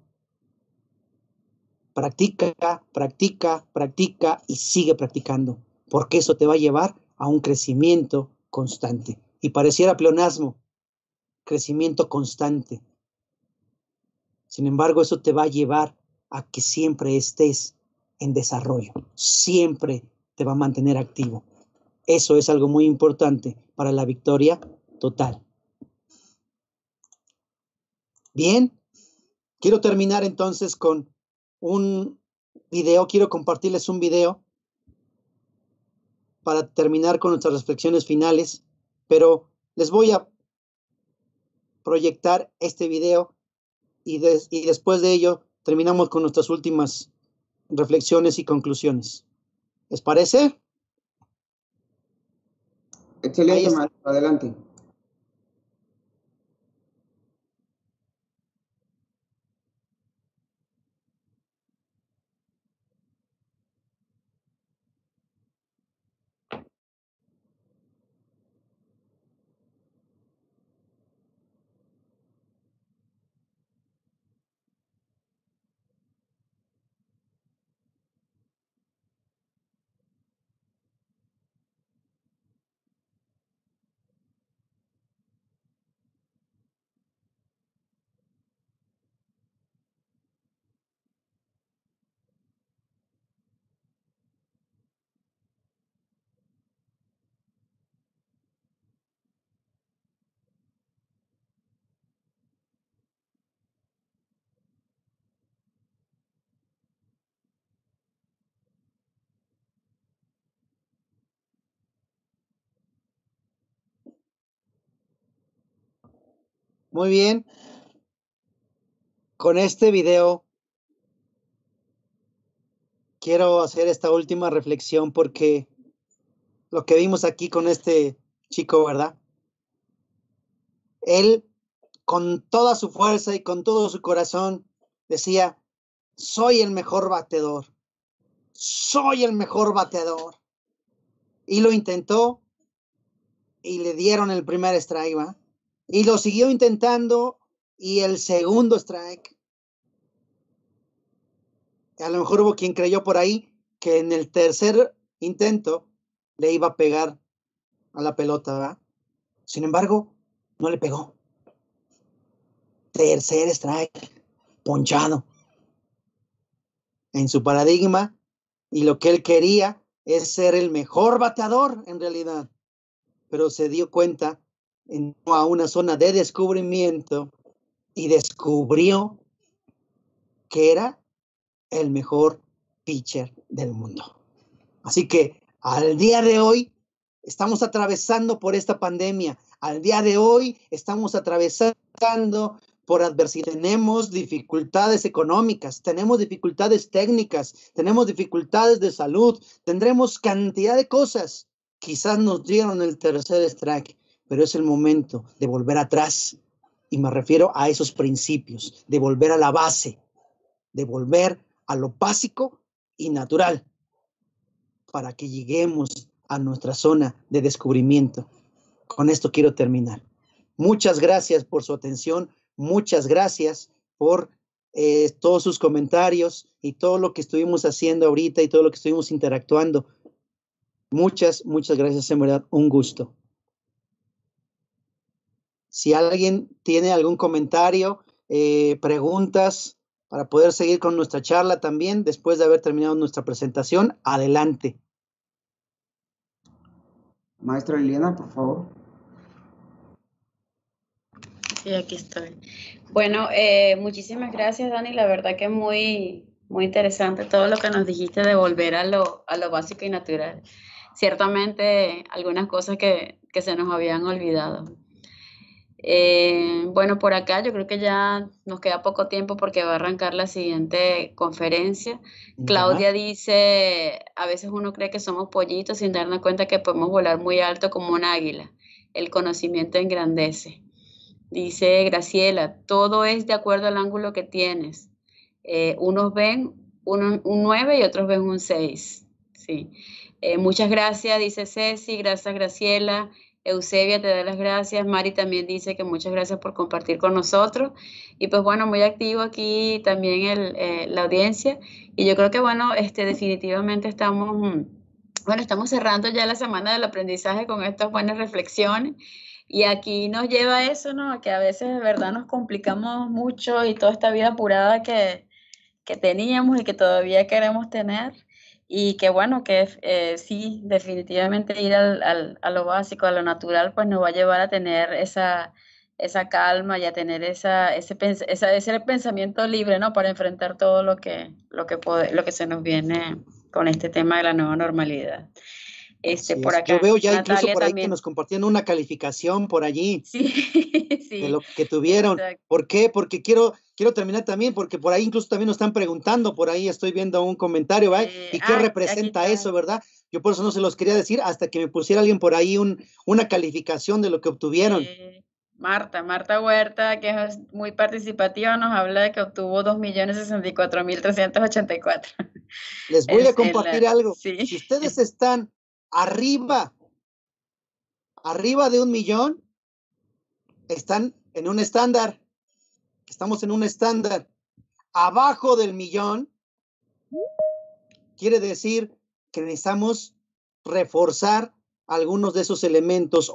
Practica y sigue practicando, porque eso te va a llevar a un crecimiento constante. Y pareciera pleonasmo, crecimiento constante. Sin embargo, eso te va a llevar a que siempre estés en desarrollo, siempre te va a mantener activo. Eso es algo muy importante para la victoria total. Bien, quiero terminar entonces con un video, quiero compartirles un video para terminar con nuestras reflexiones finales, pero les voy a proyectar este video y después de ello terminamos con nuestras últimas reflexiones y conclusiones. ¿Les parece? Excelente, maestro. Adelante. Muy bien. Con este video quiero hacer esta última reflexión porque lo que vimos aquí con este chico, ¿verdad? Él, con toda su fuerza y con todo su corazón, decía, soy el mejor bateador. Soy el mejor bateador. Y lo intentó y le dieron el primer strike, ¿va? Y lo siguió intentando y el segundo strike. A lo mejor hubo quien creyó por ahí que en el tercer intento le iba a pegar a la pelota, ¿verdad? Sin embargo, no le pegó. Tercer strike, ponchado. En su paradigma, y lo que él quería es ser el mejor bateador en realidad. Pero se dio cuenta a una zona de descubrimiento y descubrió que era el mejor pitcher del mundo. Así que al día de hoy estamos atravesando por esta pandemia. Al día de hoy estamos atravesando por adversidad. Tenemos dificultades económicas, tenemos dificultades técnicas, tenemos dificultades de salud, tendremos cantidad de cosas. Quizás nos dieron el tercer strike, pero es el momento de volver atrás. Y me refiero a esos principios, de volver a la base, de volver a lo básico y natural para que lleguemos a nuestra zona de descubrimiento. Con esto quiero terminar. Muchas gracias por su atención, muchas gracias por todos sus comentarios y todo lo que estuvimos haciendo ahorita y todo lo que estuvimos interactuando. Muchas gracias, en verdad, un gusto. Si alguien tiene algún comentario, preguntas, para poder seguir con nuestra charla también, después de haber terminado nuestra presentación, adelante. Maestra Liliana, por favor. Sí, aquí estoy. Bueno, muchísimas gracias, Dani. La verdad que muy interesante todo lo que nos dijiste de volver a lo básico y natural. Ciertamente algunas cosas que se nos habían olvidado. Bueno, por acá yo creo que ya nos queda poco tiempo porque va a arrancar la siguiente conferencia. Claudia dice, a veces uno cree que somos pollitos sin darnos cuenta que podemos volar muy alto como un águila. El conocimiento engrandece. Dice Graciela, todo es de acuerdo al ángulo que tienes. Unos ven un 9 y otros ven un 6. Sí. Muchas gracias, dice Ceci, gracias Graciela. Eusebia te da las gracias. Mari también dice que muchas gracias por compartir con nosotros. Y pues bueno, muy activo aquí también la audiencia. Y yo creo que bueno, definitivamente estamos cerrando ya la semana del aprendizaje con estas buenas reflexiones. Y aquí nos lleva a eso, ¿no? Que a veces de verdad nos complicamos mucho y toda esta vida apurada que teníamos y que todavía queremos tener. Y que bueno, que sí, definitivamente ir a lo básico, a lo natural, pues nos va a llevar a tener esa calma y a tener ese pensamiento libre, ¿no? Para enfrentar todo lo que se nos viene con este tema de la nueva normalidad. Por acá, yo veo ya Natalia incluso por ahí también, que nos compartieron una calificación por allí. Sí, sí. De lo que tuvieron. Exacto. ¿Por qué? Porque quiero terminar también, porque por ahí incluso también nos están preguntando, por ahí estoy viendo un comentario, ¿verdad? ¿Y qué representa eso, verdad? Yo por eso no se los quería decir hasta que me pusiera alguien por ahí una calificación de lo que obtuvieron. Marta Huerta, que es muy participativa, nos habla de que obtuvo 2.064.384. Les voy a compartir algo. Sí. Si ustedes están arriba de 1,000,000, están en un estándar. Estamos en un estándar. Abajo del 1,000,000 quiere decir que necesitamos reforzar algunos de esos elementos.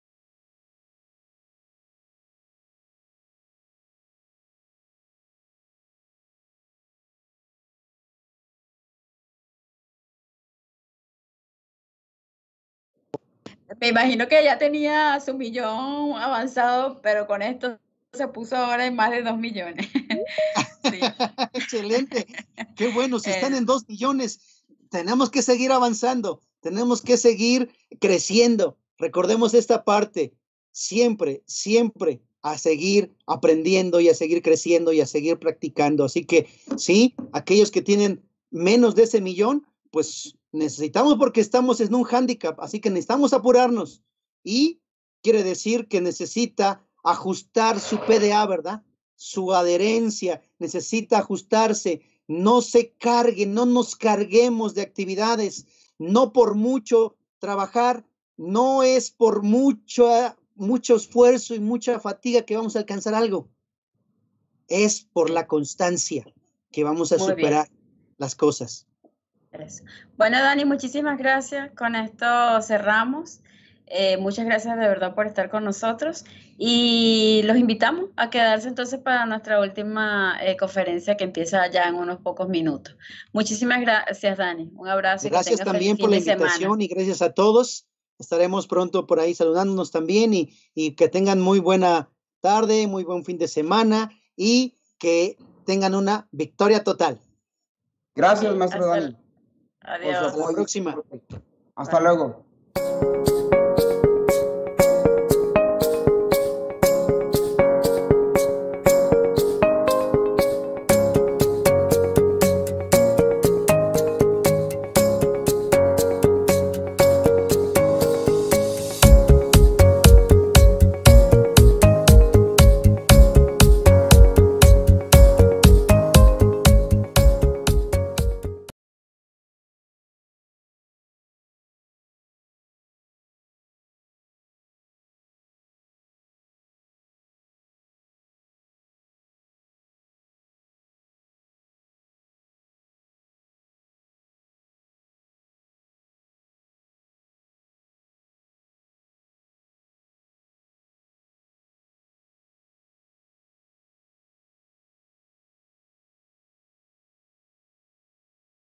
Me imagino que ya tenía su 1,000,000 avanzado, pero con esto se puso ahora en más de 2 millones. Sí. Excelente. Qué bueno. Si están en 2 millones, tenemos que seguir avanzando. Tenemos que seguir creciendo. Recordemos esta parte. Siempre a seguir aprendiendo y a seguir creciendo y a seguir practicando. Así que sí, aquellos que tienen menos de ese millón, pues necesitamos, porque estamos en un hándicap, así que necesitamos apurarnos. Y quiere decir que necesita ajustar su PDA, ¿verdad? Su adherencia, necesita ajustarse. No se cargue, no nos carguemos de actividades. No por mucho trabajar, no es por mucho esfuerzo y mucha fatiga que vamos a alcanzar algo. Es por la constancia que vamos a superar las cosas. Eso. Bueno, Dani, muchísimas gracias. Con esto cerramos. Muchas gracias de verdad por estar con nosotros y los invitamos a quedarse entonces para nuestra última conferencia que empieza ya en unos pocos minutos. Muchísimas gracias, Dani. Un abrazo. Gracias también por la invitación y gracias a todos. Estaremos pronto por ahí saludándonos también y que tengan muy buena tarde, muy buen fin de semana y que tengan una victoria total. Gracias, maestro Dani. Adiós. Hasta la próxima. Hasta luego.